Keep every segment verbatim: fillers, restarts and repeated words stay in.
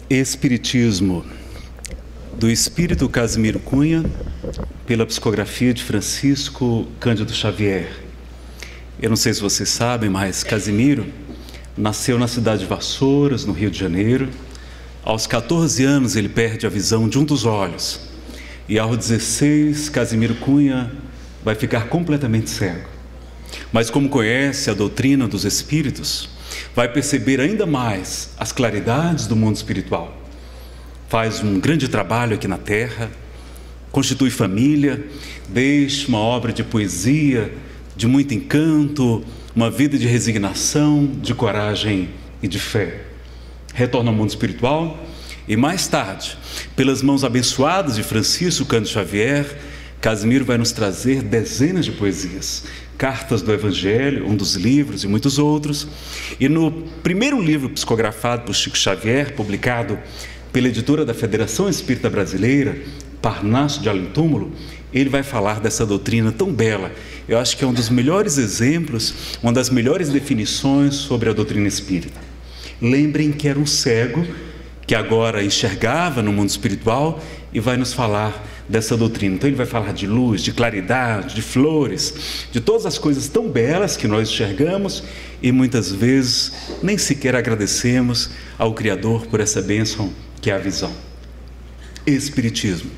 Espiritismo, do Espírito Casimiro Cunha, pela psicografia de Francisco Cândido Xavier. Eu não sei se vocês sabem, mas Casimiro nasceu na cidade de Vassouras, no Rio de Janeiro. Aos quatorze anos ele perde a visão de um dos olhos. E aos dezesseis, Casimiro Cunha vai ficar completamente cego. Mas como conhece a doutrina dos espíritos, vai perceber ainda mais as claridades do mundo espiritual. Faz um grande trabalho aqui na Terra, constitui família, deixa uma obra de poesia, de muito encanto, uma vida de resignação, de coragem e de fé. Retorna ao mundo espiritual e mais tarde, pelas mãos abençoadas de Francisco Cândido Xavier, Casimiro vai nos trazer dezenas de poesias, Cartas do Evangelho, um dos livros e muitos outros. E no primeiro livro psicografado por Chico Xavier, publicado pela editora da Federação Espírita Brasileira, Parnaso de Além-Túmulo, ele vai falar dessa doutrina tão bela. Eu acho que é um dos melhores exemplos, uma das melhores definições sobre a doutrina espírita. Lembrem que era um cego que agora enxergava no mundo espiritual e vai nos falar dessa doutrina. Então ele vai falar de luz, de claridade, de flores, de todas as coisas tão belas que nós enxergamos e muitas vezes nem sequer agradecemos ao Criador por essa bênção que é a visão. Espiritismo.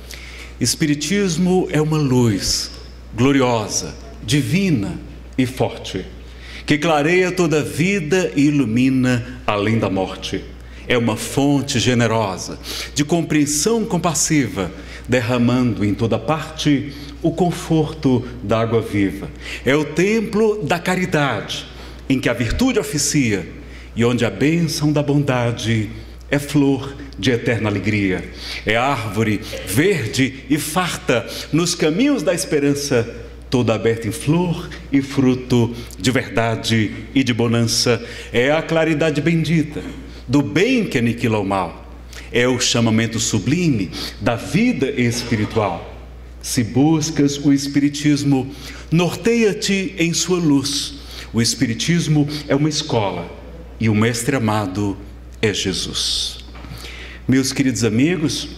Espiritismo é uma luz gloriosa, divina e forte, que clareia toda a vida e ilumina além da morte. É uma fonte generosa, de compreensão compassiva, derramando em toda parte o conforto da água viva. É o templo da caridade, em que a virtude oficia e onde a bênção da bondade é flor de eterna alegria. É árvore verde e farta nos caminhos da esperança, toda aberta em flor e fruto de verdade e de bonança. É a claridade bendita do bem que aniquila o mal. É o chamamento sublime da vida espiritual. Se buscas o Espiritismo, norteia-te em sua luz. O Espiritismo é uma escola e o mestre amado é Jesus. Meus queridos amigos,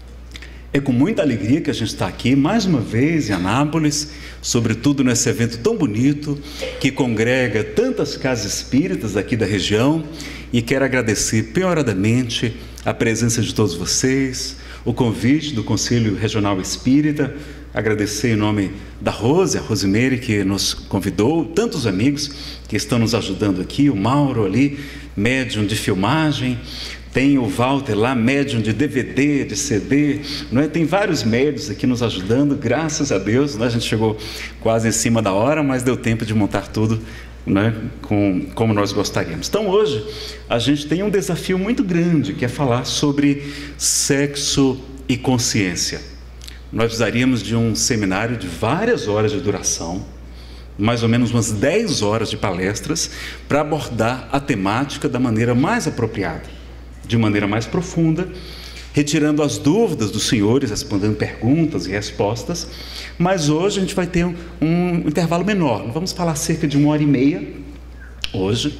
é com muita alegria que a gente está aqui mais uma vez em Anápolis, sobretudo nesse evento tão bonito que congrega tantas casas espíritas aqui da região, e quero agradecer penhoradamente a presença de todos vocês, o convite do Conselho Regional Espírita, agradecer em nome da Rose, a Rosimeire, que nos convidou, tantos amigos que estão nos ajudando aqui, o Mauro ali, médium de filmagem, tem o Walter lá, médium de D V D, de C D, não é? Tem vários médios aqui nos ajudando, graças a Deus, né? A gente chegou quase em cima da hora, mas deu tempo de montar tudo, né? Com, como nós gostaríamos. Então hoje a gente tem um desafio muito grande, que é falar sobre sexo e consciência. Nós precisaríamos de um seminário de várias horas de duração, mais ou menos umas dez horas de palestras, para abordar a temática da maneira mais apropriada, de maneira mais profunda, retirando as dúvidas dos senhores, respondendo perguntas e respostas. Mas hoje a gente vai ter um, um intervalo menor, vamos falar cerca de uma hora e meia hoje,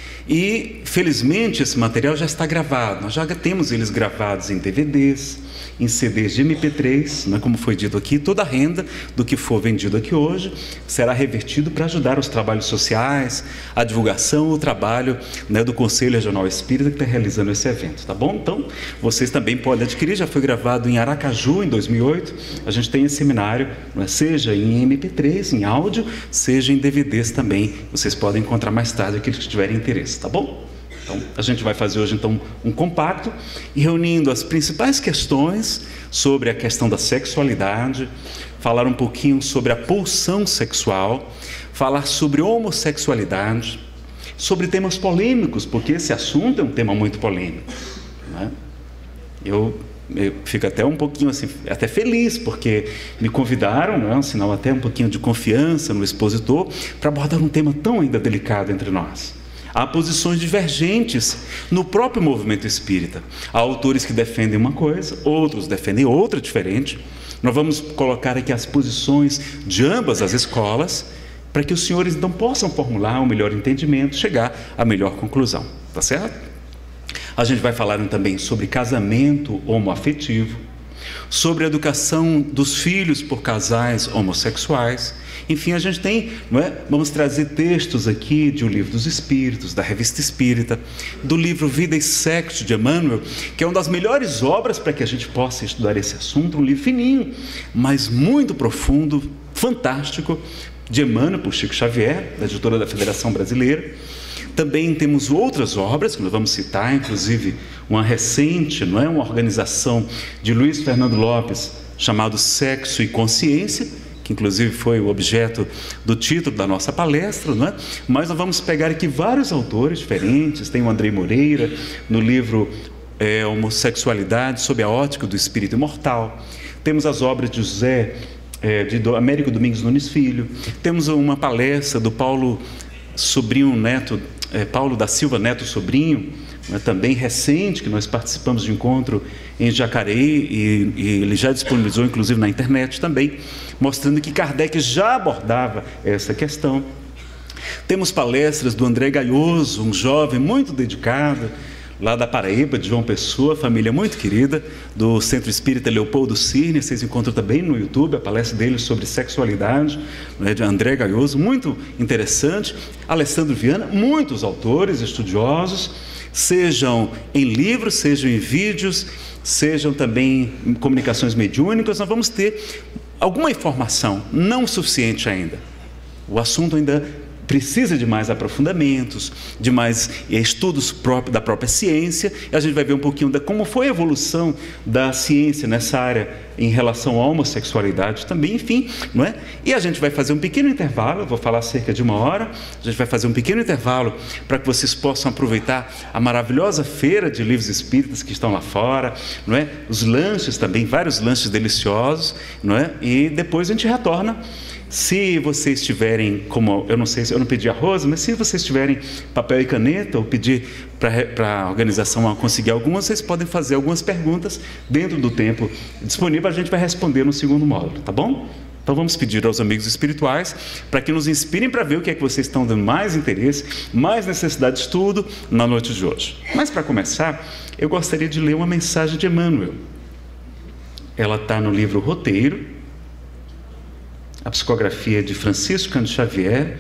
e felizmente esse material já está gravado, nós já temos eles gravados em D V Ds, em C Ds de M P três, né, como foi dito aqui. Toda a renda do que for vendido aqui hoje será revertido para ajudar os trabalhos sociais, a divulgação, o trabalho, né, do Conselho Regional Espírita que está realizando esse evento, tá bom? Então, vocês também podem adquirir, já foi gravado em Aracaju em dois mil e oito, a gente tem esse seminário, né, seja em M P três, em áudio, seja em D V Ds também, vocês podem encontrar mais tarde aqueles que tiverem interesse, tá bom? Então, a gente vai fazer hoje então um compacto e reunindo as principais questões sobre a questão da sexualidade, falar um pouquinho sobre a pulsão sexual, falar sobre homossexualidade, sobre temas polêmicos, porque esse assunto é um tema muito polêmico, né? Eu, eu fico até um pouquinho assim, até feliz, porque me convidaram, né, um sinal até um pouquinho de confiança no expositor, para abordar um tema tão ainda delicado entre nós. Há posições divergentes no próprio movimento espírita. Há autores que defendem uma coisa, outros defendem outra diferente. Nós vamos colocar aqui as posições de ambas as escolas, para que os senhores então possam formular um melhor entendimento, chegar à melhor conclusão, tá certo? A gente vai falar também sobre casamento homoafetivo, sobre a educação dos filhos por casais homossexuais. Enfim, a gente tem, não é? Vamos trazer textos aqui de O Livro dos Espíritos, da Revista Espírita, do livro Vida e Sexo, de Emmanuel, que é uma das melhores obras para que a gente possa estudar esse assunto, um livro fininho, mas muito profundo, fantástico, de Emmanuel, por Chico Xavier, da editora da Federação Brasileira. Também temos outras obras que nós vamos citar, inclusive uma recente, não é? Uma organização de Luiz Fernando Lopes, chamado Sexo e Consciência, que inclusive foi o objeto do título da nossa palestra, não é? Mas nós vamos pegar aqui vários autores diferentes. Tem o Andrei Moreira, no livro é, Homossexualidade, sob a ótica do espírito imortal. Temos as obras de José, é, de Américo Domingos Nunes Filho. Temos uma palestra do Paulo Sobrinho Neto, é, Paulo da Silva Neto Sobrinho, né, também recente, que nós participamos de encontro em Jacareí, e, e ele já disponibilizou, inclusive, na internet também, mostrando que Kardec já abordava essa questão. Temos palestras do André Gaioso, um jovem muito dedicado, lá da Paraíba, de João Pessoa, família muito querida, do Centro Espírita Leopoldo Cirne. Vocês encontram também no YouTube a palestra dele sobre sexualidade, né, de André Gaioso, muito interessante. Alessandro Viana, muitos autores estudiosos, sejam em livros, sejam em vídeos, sejam também em comunicações mediúnicas. Nós vamos ter alguma informação, não suficiente ainda. O assunto ainda precisa de mais aprofundamentos, de mais estudos próprios da própria ciência. E a gente vai ver um pouquinho de como foi a evolução da ciência nessa área em relação à homossexualidade também, enfim, não é? E a gente vai fazer um pequeno intervalo, eu vou falar cerca de uma hora, a gente vai fazer um pequeno intervalo para que vocês possam aproveitar a maravilhosa feira de livros espíritas que estão lá fora, não é? Os lanches também, vários lanches deliciosos, não é? E depois a gente retorna. Se vocês tiverem, como eu não sei, eu não pedi arroz, mas se vocês tiverem papel e caneta, ou pedir para a organização conseguir algumas, vocês podem fazer algumas perguntas dentro do tempo disponível, a gente vai responder no segundo módulo, tá bom? Então vamos pedir aos amigos espirituais para que nos inspirem para ver o que é que vocês estão dando mais interesse, mais necessidade de estudo na noite de hoje. Mas para começar, eu gostaria de ler uma mensagem de Emmanuel. Ela está no livro Roteiro, a psicografia de Francisco Cândido Xavier,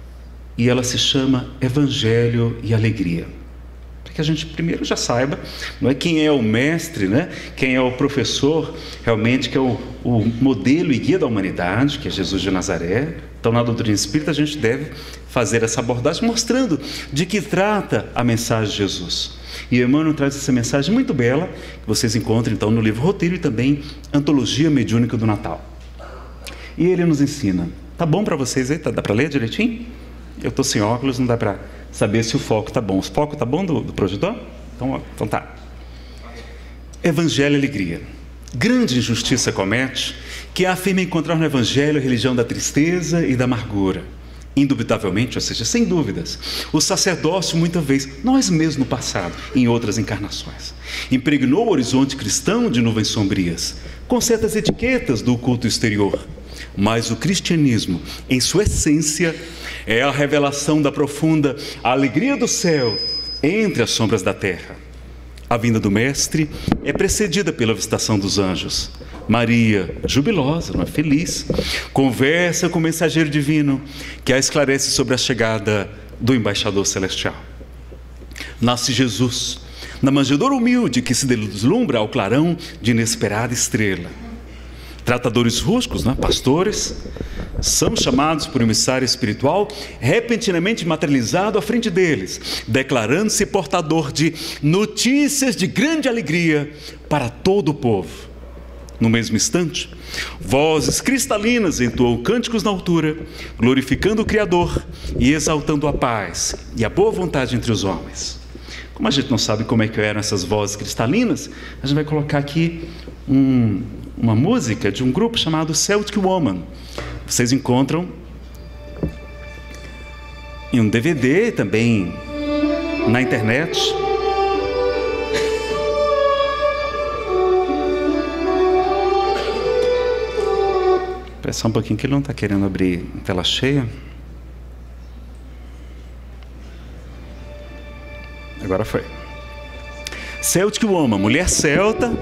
e ela se chama Evangelho e Alegria. Para que a gente primeiro já saiba, não é, quem é o mestre, né? Quem é o professor, realmente, que é o, o modelo e guia da humanidade, que é Jesus de Nazaré. Então, na doutrina espírita, a gente deve fazer essa abordagem, mostrando de que trata a mensagem de Jesus. E Emmanuel traz essa mensagem muito bela, que vocês encontram, então, no livro Roteiro e também Antologia Mediúnica do Natal. E ele nos ensina. Tá bom para vocês aí? Tá, dá para ler direitinho? Eu estou sem óculos, não dá para saber se o foco tá bom. O foco tá bom do, do projetor? Então, então tá. Evangelho e alegria. Grande injustiça comete que afirma encontrar no Evangelho a religião da tristeza e da amargura. Indubitavelmente, ou seja, sem dúvidas, o sacerdócio muitas vezes, nós mesmos no passado, em outras encarnações, impregnou o horizonte cristão de nuvens sombrias, com certas etiquetas do culto exterior. Mas o cristianismo, em sua essência, é a revelação da profunda alegria do céu entre as sombras da terra. A vinda do Mestre é precedida pela visitação dos anjos. Maria, jubilosa, não é, feliz, conversa com o mensageiro divino, que a esclarece sobre a chegada do embaixador celestial. Nasce Jesus, na manjedoura humilde que se deslumbra ao clarão de inesperada estrela. Tratadores rústicos, né, pastores, são chamados por um emissário espiritual repentinamente materializado à frente deles, declarando-se portador de notícias de grande alegria para todo o povo. No mesmo instante, vozes cristalinas entoam cânticos na altura, glorificando o Criador e exaltando a paz e a boa vontade entre os homens. Como a gente não sabe como é que eram essas vozes cristalinas, a gente vai colocar aqui um, uma música de um grupo chamado Celtic Woman. Vocês encontram em um D V D, também na internet. Espera só um pouquinho que ele não está querendo abrir em tela cheia. Agora foi. Celtic Woman, mulher celta,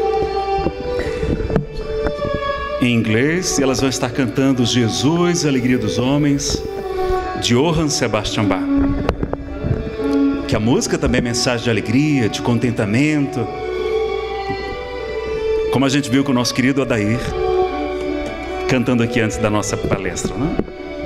em inglês, e elas vão estar cantando Jesus, a Alegria dos Homens, de Johann Sebastian Bach. Que a música também é mensagem de alegria, de contentamento, como a gente viu com o nosso querido Adair cantando aqui antes da nossa palestra, né?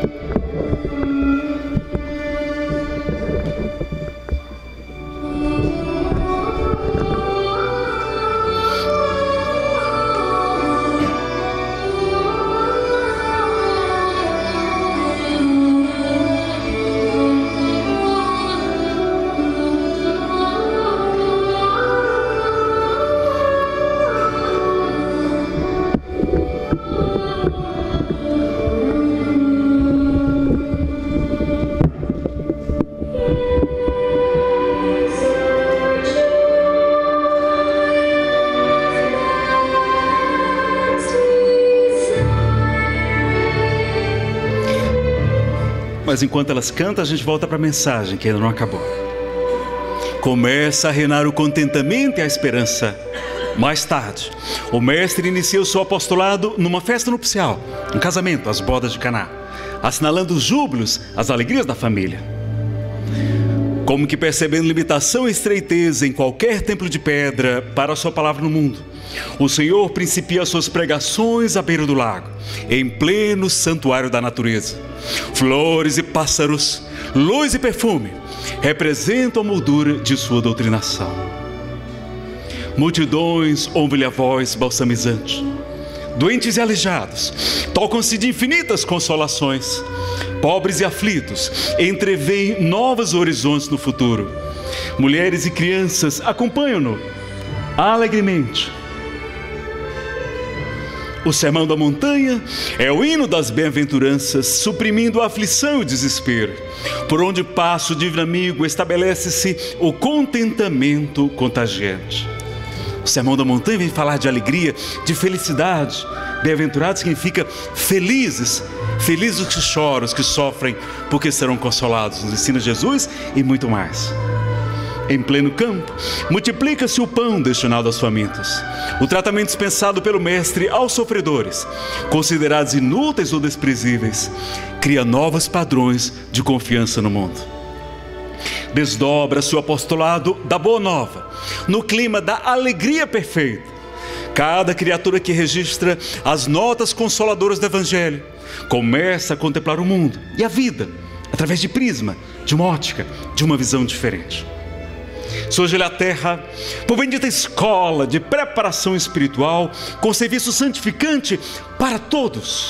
Mas enquanto elas cantam, a gente volta para a mensagem que ainda não acabou. Começa a reinar o contentamento e a esperança. Mais tarde, o mestre inicia o seu apostolado numa festa nupcial, um casamento, as bodas de Caná, assinalando os júbilos, as alegrias da família. Como que percebendo limitação e estreiteza em qualquer templo de pedra para a sua palavra no mundo, o Senhor principia suas pregações à beira do lago, em pleno santuário da natureza. Flores e pássaros, luz e perfume representam a moldura de sua doutrinação. Multidões ouvem-lhe a voz balsamizante. Doentes e aleijados tocam-se de infinitas consolações. Pobres e aflitos entreveem novos horizontes no futuro. Mulheres e crianças acompanham-no alegremente. O sermão da montanha é o hino das bem-aventuranças, suprimindo a aflição e o desespero. Por onde passa o divino amigo, estabelece-se o contentamento contagiante. O sermão da montanha vem falar de alegria, de felicidade. Bem-aventurado significa felizes. Felizes os que choram, os que sofrem, porque serão consolados. Nos ensina Jesus e muito mais. Em pleno campo, multiplica-se o pão destinado aos famintos. O tratamento dispensado pelo mestre aos sofredores, considerados inúteis ou desprezíveis, cria novos padrões de confiança no mundo. Desdobra seu apostolado da boa nova, no clima da alegria perfeita. Cada criatura que registra as notas consoladoras do Evangelho começa a contemplar o mundo e a vida através de prisma, de uma ótica, de uma visão diferente. Surge-lhe a terra por bendita escola de preparação espiritual, com serviço santificante para todos.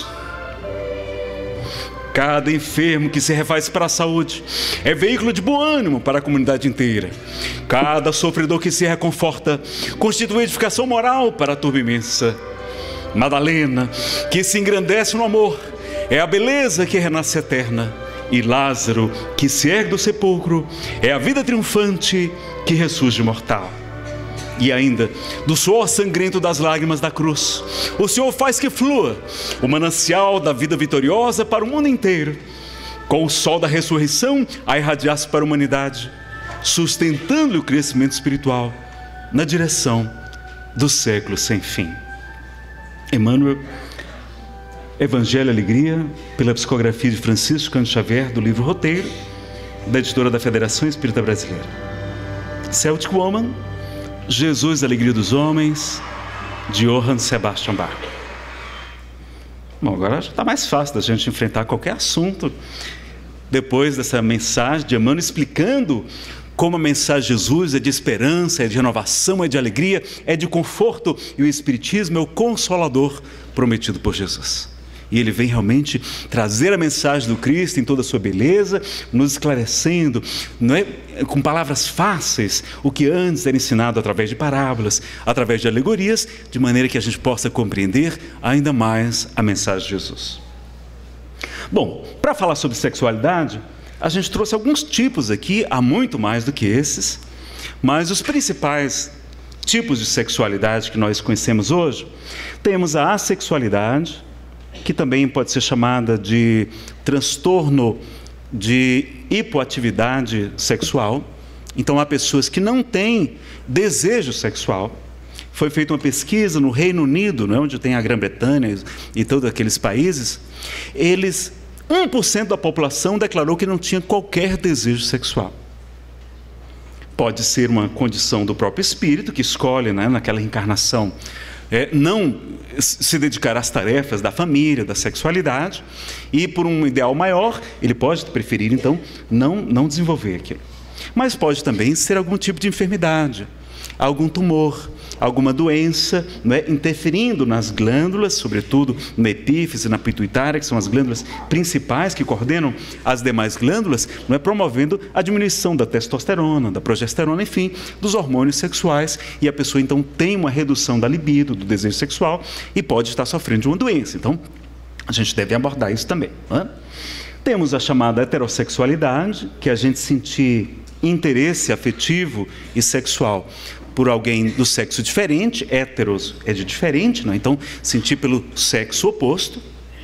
Cada enfermo que se refaz para a saúde é veículo de bom ânimo para a comunidade inteira. Cada sofredor que se reconforta constitui edificação moral para a turba imensa. Madalena, que se engrandece no amor, é a beleza que renasce eterna. E Lázaro, que se ergue do sepulcro, é a vida triunfante que ressurge mortal. E ainda, do suor sangrento das lágrimas da cruz, o Senhor faz que flua o manancial da vida vitoriosa para o mundo inteiro, com o sol da ressurreição a irradiar-se para a humanidade, sustentando o crescimento espiritual na direção do século sem fim. Emmanuel, Evangelho e Alegria, pela psicografia de Francisco Cândido Xavier, do livro Roteiro, da editora da Federação Espírita Brasileira. Celtic Woman, Jesus, a Alegria dos Homens, de Johann Sebastian Bach. Bom, agora já está mais fácil da gente enfrentar qualquer assunto, depois dessa mensagem de Emmanuel explicando como a mensagem de Jesus é de esperança, é de renovação, é de alegria, é de conforto, e o Espiritismo é o consolador prometido por Jesus. E ele vem realmente trazer a mensagem do Cristo em toda a sua beleza, nos esclarecendo, não é, com palavras fáceis, o que antes era ensinado através de parábolas, através de alegorias, de maneira que a gente possa compreender ainda mais a mensagem de Jesus. Bom, para falar sobre sexualidade, a gente trouxe alguns tipos aqui, há muito mais do que esses, mas os principais tipos de sexualidade que nós conhecemos hoje, temos a assexualidade, que também pode ser chamada de transtorno de hipoatividade sexual, Então há pessoas que não têm desejo sexual. Foi feita uma pesquisa no Reino Unido, né, onde tem a Grã-Bretanha e todos aqueles países. Eles, um por cento da população declarou que não tinha qualquer desejo sexual. Pode ser uma condição do próprio espírito, que escolhe, né, naquela reencarnação, é, não se dedicar às tarefas da família, da sexualidade, e por um ideal maior, ele pode preferir, então, não, não desenvolver aquilo. Mas pode também ser algum tipo de enfermidade, algum tumor, alguma doença, né, interferindo nas glândulas, sobretudo na epífise, na pituitária, que são as glândulas principais que coordenam as demais glândulas, né, promovendo a diminuição da testosterona, da progesterona, enfim, dos hormônios sexuais, e a pessoa então tem uma redução da libido, do desejo sexual, e pode estar sofrendo de uma doença. Então, a gente deve abordar isso também, né? Temos a chamada heterossexualidade, que é a gente sentir interesse afetivo e sexual por alguém do sexo diferente. Héteros é de diferente, não? Então, sentir pelo sexo oposto.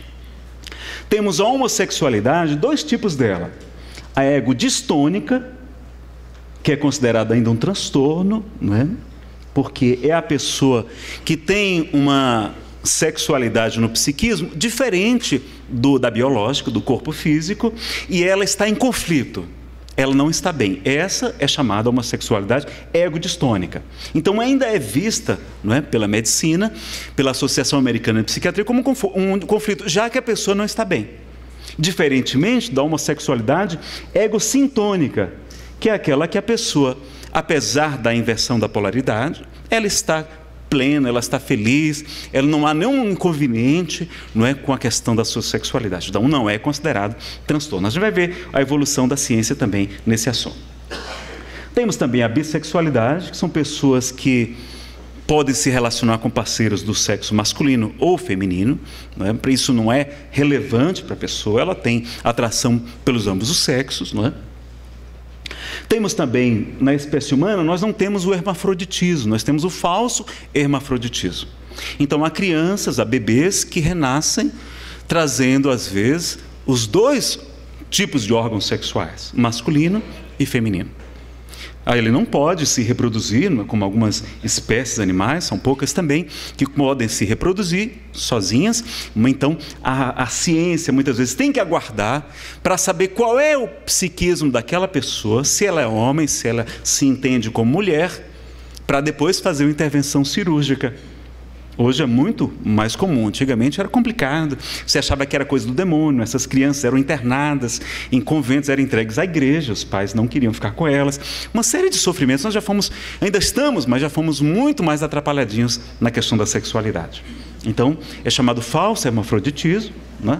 Temos a homossexualidade, dois tipos dela. A ego-distônica, que é considerada ainda um transtorno, não é? Porque é a pessoa que tem uma sexualidade no psiquismo diferente do, da biológica, do corpo físico, e ela está em conflito. Ela não está bem. Essa é chamada homossexualidade ego-distônica. Então ainda é vista, não é, pela medicina, pela Associação Americana de Psiquiatria, como um conflito, já que a pessoa não está bem. Diferentemente da homossexualidade egocintônica, que é aquela que a pessoa, apesar da inversão da polaridade, ela está plena, ela está feliz, ela não há nenhum inconveniente, não é, com a questão da sua sexualidade. Então não é considerado transtorno. A gente vai ver a evolução da ciência também nesse assunto. Temos também a bissexualidade, que são pessoas que podem se relacionar com parceiros do sexo masculino ou feminino, não é? Isso não é relevante para a pessoa, ela tem atração pelos ambos os sexos, não é? Temos também, na espécie humana, nós não temos o hermafroditismo, nós temos o falso hermafroditismo. Então, há crianças, há bebês que renascem trazendo, às vezes, os dois tipos de órgãos sexuais, masculino e feminino. Aí ele não pode se reproduzir, como algumas espécies animais, são poucas também, que podem se reproduzir sozinhas. Então, a, a ciência muitas vezes tem que aguardar para saber qual é o psiquismo daquela pessoa, se ela é homem, se ela se entende como mulher, para depois fazer uma intervenção cirúrgica. Hoje é muito mais comum, antigamente era complicado, você achava que era coisa do demônio, essas crianças eram internadas em conventos, eram entregues à igreja, os pais não queriam ficar com elas, uma série de sofrimentos. Nós já fomos, ainda estamos, mas já fomos muito mais atrapalhadinhos na questão da sexualidade. Então, é chamado falso hermafroditismo, né?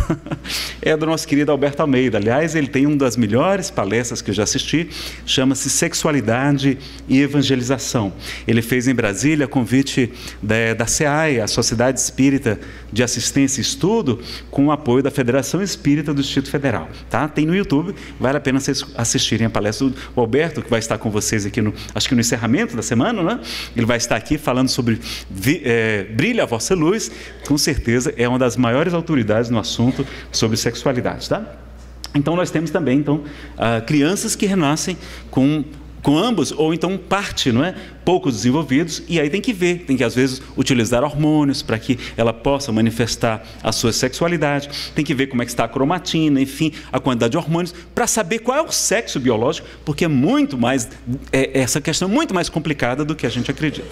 É do nosso querido Alberto Almeida. Aliás, ele tem uma das melhores palestras que eu já assisti, chama-se Sexualidade e Evangelização. Ele fez em Brasília, a convite da, da S E A I, a Sociedade Espírita de Assistência e Estudo, com o apoio da Federação Espírita do Distrito Federal. Tá? Tem no YouTube, vale a pena vocês assistirem a palestra do Alberto, que vai estar com vocês aqui, no, acho que no encerramento da semana, né? Ele vai estar aqui falando sobre é, Brilha a Vossa Luz. Com certeza é uma das maiores autoridades no assunto sobre sexualidade, tá? Então nós temos também então uh, crianças que renascem com com ambos, ou então parte, não é, pouco desenvolvidos, e aí tem que ver, tem que às vezes utilizar hormônios para que ela possa manifestar a sua sexualidade, tem que ver como é que está a cromatina, enfim, a quantidade de hormônios, para saber qual é o sexo biológico, porque é muito mais, é, essa questão é muito mais complicada do que a gente acredita.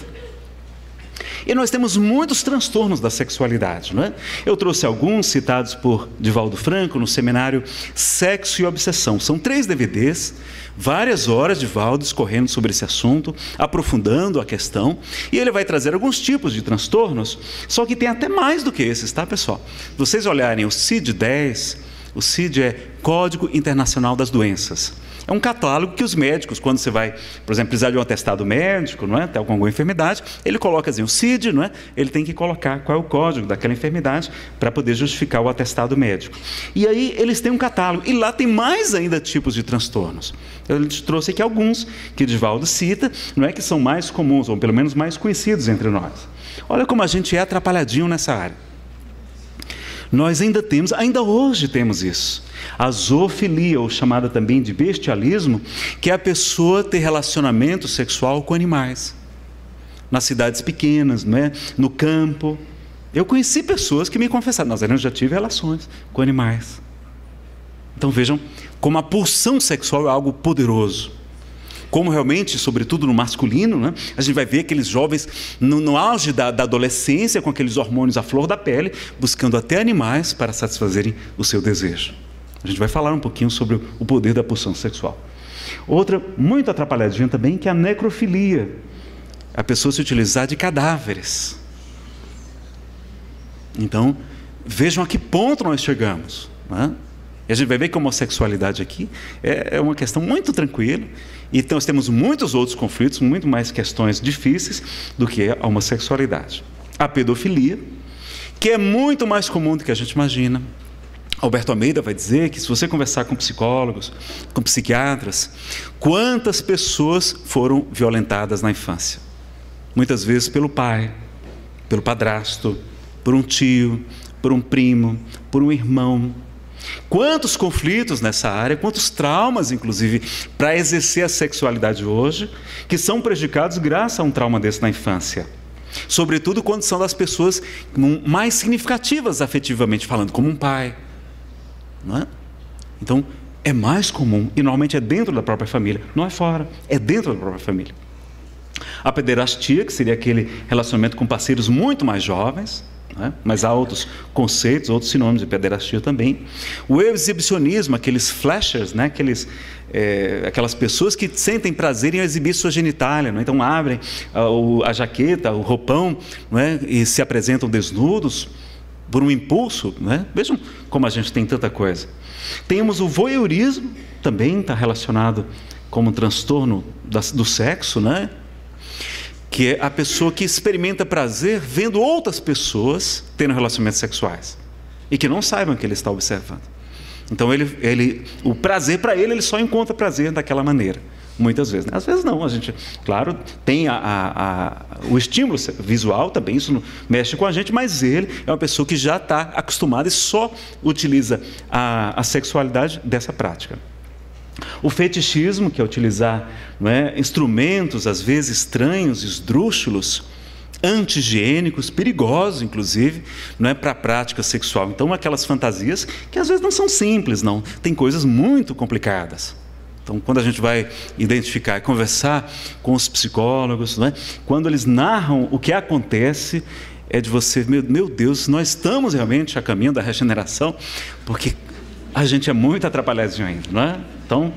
E nós temos muitos transtornos da sexualidade, não é? Eu trouxe alguns citados por Divaldo Franco no seminário Sexo e Obsessão. São três D V Ds, várias horas de Divaldo discorrendo sobre esse assunto, aprofundando a questão, e ele vai trazer alguns tipos de transtornos, só que tem até mais do que esses, tá, pessoal? Se vocês olharem o C I D dez, o C I D é Código Internacional das Doenças. É um catálogo que os médicos, quando você vai, por exemplo, precisar de um atestado médico, não é? Até com alguma enfermidade, ele coloca assim, o C I D, não é? Ele tem que colocar qual é o código daquela enfermidade para poder justificar o atestado médico. E aí eles têm um catálogo, e lá tem mais ainda tipos de transtornos. Eu trouxe aqui alguns que Divaldo cita, não é, que são mais comuns, ou pelo menos mais conhecidos entre nós. Olha como a gente é atrapalhadinho nessa área. nós ainda temos, ainda hoje temos isso, a zoofilia, ou chamada também de bestialismo, que é a pessoa ter relacionamento sexual com animais, nas cidades pequenas, não é? No campo. Eu conheci pessoas que me confessaram, nós já tive relações com animais. Então vejam como a pulsão sexual é algo poderoso. Como realmente, sobretudo no masculino, né, a gente vai ver aqueles jovens no, no auge da, da adolescência, com aqueles hormônios à flor da pele, buscando até animais para satisfazerem o seu desejo. A gente vai falar um pouquinho sobre o poder da pulsão sexual. Outra muito atrapalhadinha também, que é a necrofilia. A pessoa se utilizar de cadáveres. Então, vejam a que ponto nós chegamos, né? E a gente vai ver que a homossexualidade aqui é, é uma questão muito tranquila. E nós temos muitos outros conflitos, muito mais questões difíceis do que a homossexualidade. A pedofilia, que é muito mais comum do que a gente imagina. Alberto Almeida vai dizer que se você conversar com psicólogos, com psiquiatras, quantas pessoas foram violentadas na infância? Muitas vezes pelo pai, pelo padrasto, por um tio, por um primo, por um irmão. Quantos conflitos nessa área, quantos traumas, inclusive, para exercer a sexualidade hoje, que são prejudicados graças a um trauma desse na infância. Sobretudo quando são das pessoas mais significativas afetivamente falando, como um pai. Não é? Então, é mais comum, e normalmente é dentro da própria família, não é fora, é dentro da própria família. A pederastia, que seria aquele relacionamento com parceiros muito mais jovens, né? Mas há outros conceitos, outros sinônimos de pederastia também. O exibicionismo, aqueles flashers, né? aqueles, é, aquelas pessoas que sentem prazer em exibir sua genitália, né? Então abrem a, a jaqueta, o roupão, né? E se apresentam desnudos por um impulso, né? Vejam como a gente tem tanta coisa. Temos o voyeurismo, também está relacionado como um transtorno da, do sexo, né? Que é a pessoa que experimenta prazer vendo outras pessoas tendo relacionamentos sexuais e que não saibam que ele está observando. Então, ele, ele, o prazer para ele, ele só encontra prazer daquela maneira, muitas vezes. Né? Às vezes não, a gente, claro, tem a, a, a, o estímulo visual também, isso não mexe com a gente, mas ele é uma pessoa que já está acostumada e só utiliza a, a sexualidade dessa prática. O fetichismo, que é utilizar, não é, instrumentos, às vezes estranhos, esdrúxulos, anti-higiênicos, perigosos, inclusive, não é, para a prática sexual. Então, aquelas fantasias que às vezes não são simples, não. Tem coisas muito complicadas. Então, quando a gente vai identificar e conversar com os psicólogos, não é, quando eles narram o que acontece, é de você, meu, meu Deus, nós estamos realmente a caminho da regeneração, porque a gente é muito atrapalhadinho ainda, não é? Então,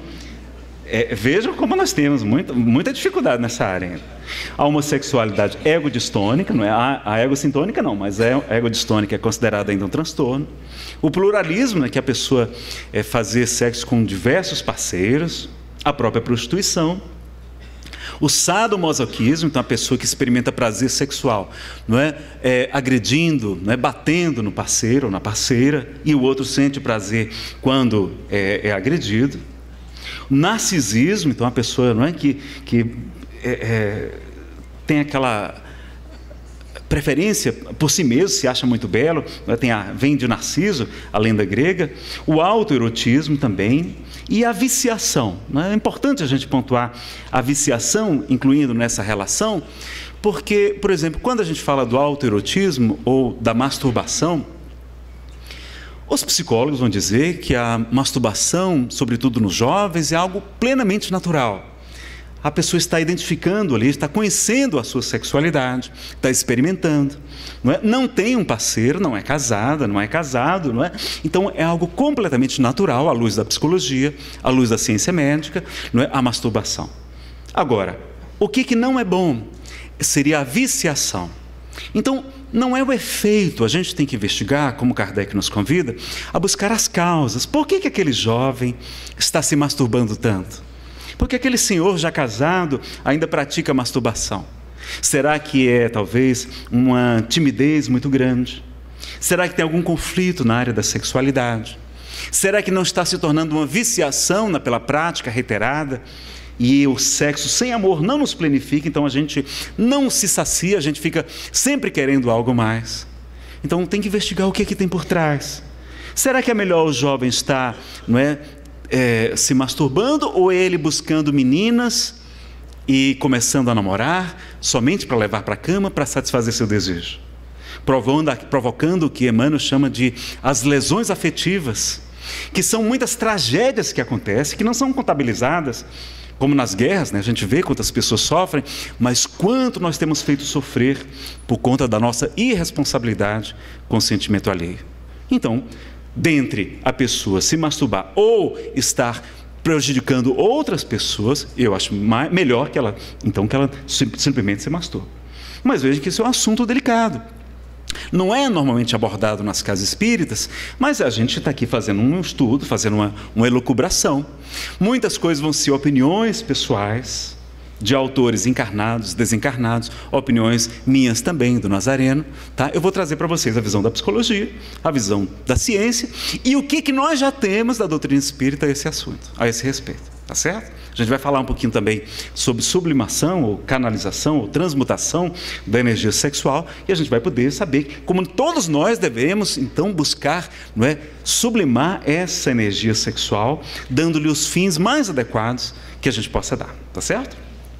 é, vejam como nós temos muita, muita dificuldade nessa área ainda. A homossexualidade egodistônica, não é a, a egocintônica não, mas é, a egodistônica é considerada ainda um transtorno. O pluralismo, né, que a pessoa é fazer sexo com diversos parceiros, a própria prostituição. O sadomasoquismo, então a pessoa que experimenta prazer sexual, não é, é agredindo, não é, batendo no parceiro ou na parceira, e o outro sente prazer quando é, é agredido. O narcisismo, então a pessoa, não é, que, que é, é, tem aquela preferência por si mesmo, se acha muito belo, não é, tem a, vem de Narciso, a lenda grega. O autoerotismo também. E a viciação, né? É importante a gente pontuar a viciação, incluindo nessa relação, porque, por exemplo, quando a gente fala do autoerotismo ou da masturbação, os psicólogos vão dizer que a masturbação, sobretudo nos jovens, é algo plenamente natural. A pessoa está identificando ali, está conhecendo a sua sexualidade, está experimentando. Não é? Não tem um parceiro, não é casada, não é casado, não é? Então é algo completamente natural, à luz da psicologia, à luz da ciência médica, não é? A masturbação. Agora, o que, que não é bom seria a viciação. Então, não é o efeito, a gente tem que investigar, como Kardec nos convida, a buscar as causas. Por que, que aquele jovem está se masturbando tanto? Porque aquele senhor já casado ainda pratica masturbação. Será que é, talvez, uma timidez muito grande? Será que tem algum conflito na área da sexualidade? Será que não está se tornando uma viciação na, pela prática reiterada? E o sexo sem amor não nos plenifica, então a gente não se sacia, a gente fica sempre querendo algo mais. Então tem que investigar o que é que tem por trás. Será que é melhor o jovem estar, não é, é, se masturbando, ou ele buscando meninas e começando a namorar somente para levar para a cama, para satisfazer seu desejo? Provando, provocando o que Emmanuel chama de as lesões afetivas, que são muitas tragédias que acontecem, que não são contabilizadas, como nas guerras, né? A gente vê quantas pessoas sofrem, mas quanto nós temos feito sofrer por conta da nossa irresponsabilidade com o sentimento alheio. Então, dentre a pessoa se masturbar ou estar prejudicando outras pessoas, eu acho mais, melhor que ela, então, que ela sim, simplesmente se masturbe. Mas veja que isso é um assunto delicado. Não é normalmente abordado nas casas espíritas, mas a gente está aqui fazendo um estudo, fazendo uma, uma elucubração. Muitas coisas vão ser opiniões pessoais, de autores encarnados, desencarnados, opiniões minhas também, do Nazareno, tá? Eu vou trazer para vocês a visão da psicologia, a visão da ciência e o que, que nós já temos da doutrina espírita a esse assunto, a esse respeito, tá certo? A gente vai falar um pouquinho também sobre sublimação, ou canalização, ou transmutação da energia sexual, e a gente vai poder saber como todos nós devemos, então, buscar, não é, sublimar essa energia sexual, dando-lhe os fins mais adequados que a gente possa dar, tá certo?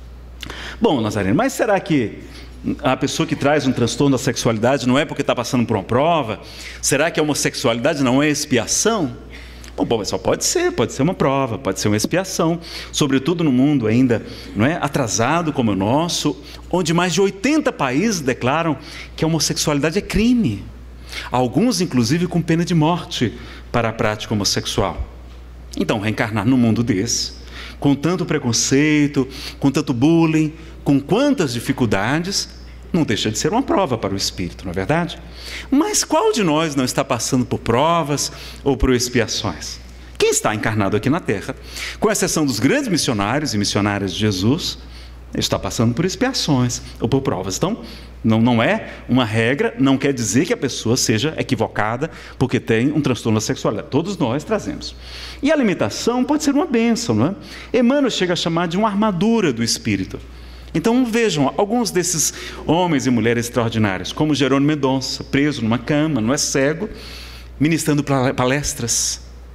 Bom, Nazareno, mas será que a pessoa que traz um transtorno da sexualidade não é porque está passando por uma prova? Será que a homossexualidade não é expiação? Bom, bom, só pode ser, pode ser uma prova, pode ser uma expiação, sobretudo no mundo ainda, não é, atrasado como o nosso, onde mais de oitenta países declaram que a homossexualidade é crime, alguns inclusive com pena de morte para a prática homossexual. Então, reencarnar num mundo desse, com tanto preconceito, com tanto bullying, com quantas dificuldades, não deixa de ser uma prova para o espírito, não é verdade? Mas qual de nós não está passando por provas ou por expiações? Quem está encarnado aqui na Terra, com exceção dos grandes missionários e missionárias de Jesus, está passando por expiações ou por provas. Então, não, não é uma regra, não quer dizer que a pessoa seja equivocada porque tem um transtorno da sexualidade. Todos nós trazemos. E a alimentação pode ser uma bênção, não é? Emmanuel chega a chamar de uma armadura do espírito. Então vejam, alguns desses homens e mulheres extraordinários, como Jerônimo Mendonça, preso numa cama, não é, cego, ministrando palestras.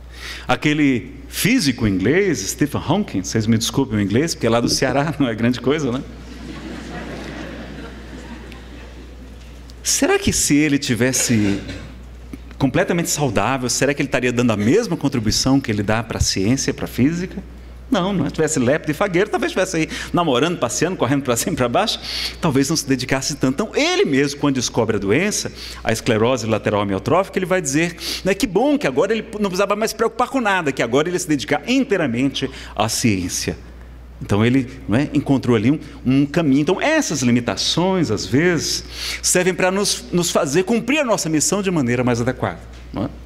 Aquele físico inglês, Stephen Hawking, vocês me desculpem o inglês, porque é lá do Ceará, não é grande coisa, né? Será que se ele tivesse completamente saudável, será que ele estaria dando a mesma contribuição que ele dá para a ciência, para a física? Não, não tivesse lepre de fagueiro, talvez estivesse aí namorando, passeando, correndo para cima e para baixo, talvez não se dedicasse tanto. Então, ele mesmo, quando descobre a doença, a esclerose lateral amiotrófica, ele vai dizer, né, que bom, que agora ele não precisava mais se preocupar com nada, que agora ele ia se dedicar inteiramente à ciência. Então, ele, não é, encontrou ali um, um caminho. Então, essas limitações, às vezes, servem para nos, nos fazer cumprir a nossa missão de maneira mais adequada, não é?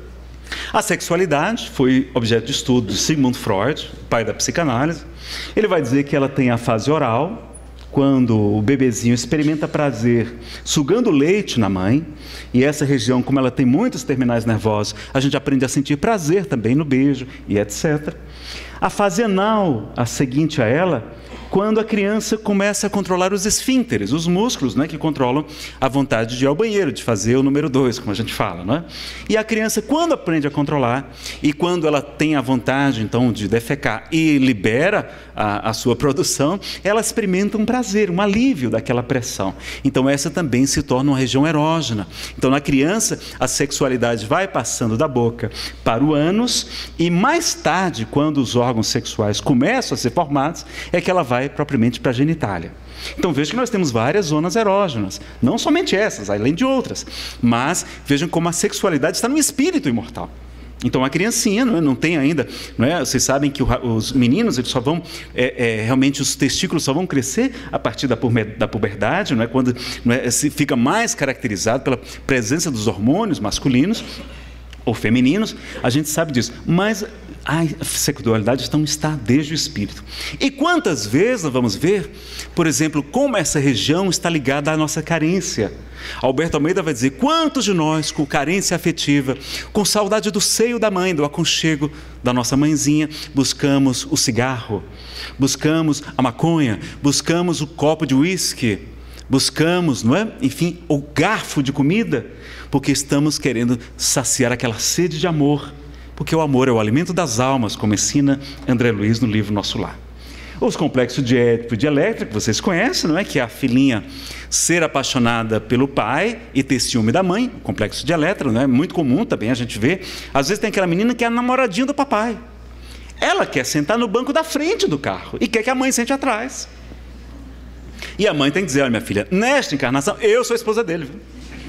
A sexualidade foi objeto de estudo de Sigmund Freud, pai da psicanálise. Ele vai dizer que ela tem a fase oral, quando o bebezinho experimenta prazer sugando leite na mãe, e essa região, como ela tem muitos terminais nervosos, a gente aprende a sentir prazer também no beijo e etcétera. A fase anal, a seguinte a ela, quando a criança começa a controlar os esfíncteres, os músculos, né, que controlam a vontade de ir ao banheiro, de fazer o número dois, como a gente fala, não é? E a criança, quando aprende a controlar, e quando ela tem a vontade, então, de defecar e libera a, a sua produção, ela experimenta um prazer, um alívio daquela pressão. Então, essa também se torna uma região erógena. Então, na criança, a sexualidade vai passando da boca para o ânus, e mais tarde, quando os órgãos sexuais começam a ser formados, é que ela vai propriamente para a genitália. Então vejam que nós temos várias zonas erógenas, não somente essas, além de outras, mas vejam como a sexualidade está no espírito imortal. Então a criancinha não, é, não tem ainda, não é? Vocês sabem que o, os meninos eles só vão, é, é, realmente os testículos só vão crescer a partir da, da puberdade, não é? Quando não é, se fica mais caracterizado pela presença dos hormônios masculinos ou femininos, a gente sabe disso, mas a sexualidade então está desde o espírito. E quantas vezes nós vamos ver, por exemplo, como essa região está ligada à nossa carência. Alberto Almeida vai dizer, quantos de nós com carência afetiva, com saudade do seio da mãe, do aconchego da nossa mãezinha, buscamos o cigarro, buscamos a maconha, buscamos o copo de uísque, buscamos, não é? Enfim, o garfo de comida, porque estamos querendo saciar aquela sede de amor, porque o amor é o alimento das almas, como ensina André Luiz no livro Nosso Lar. Os complexos de Édipo e de Electra, que vocês conhecem, não é? Que é a filhinha ser apaixonada pelo pai e ter ciúme da mãe. O complexo de Electra, não é? Muito comum também a gente vê. Às vezes tem aquela menina que é a namoradinha do papai. Ela quer sentar no banco da frente do carro e quer que a mãe sente atrás. E a mãe tem que dizer: olha, minha filha, nesta encarnação eu sou a esposa dele, viu?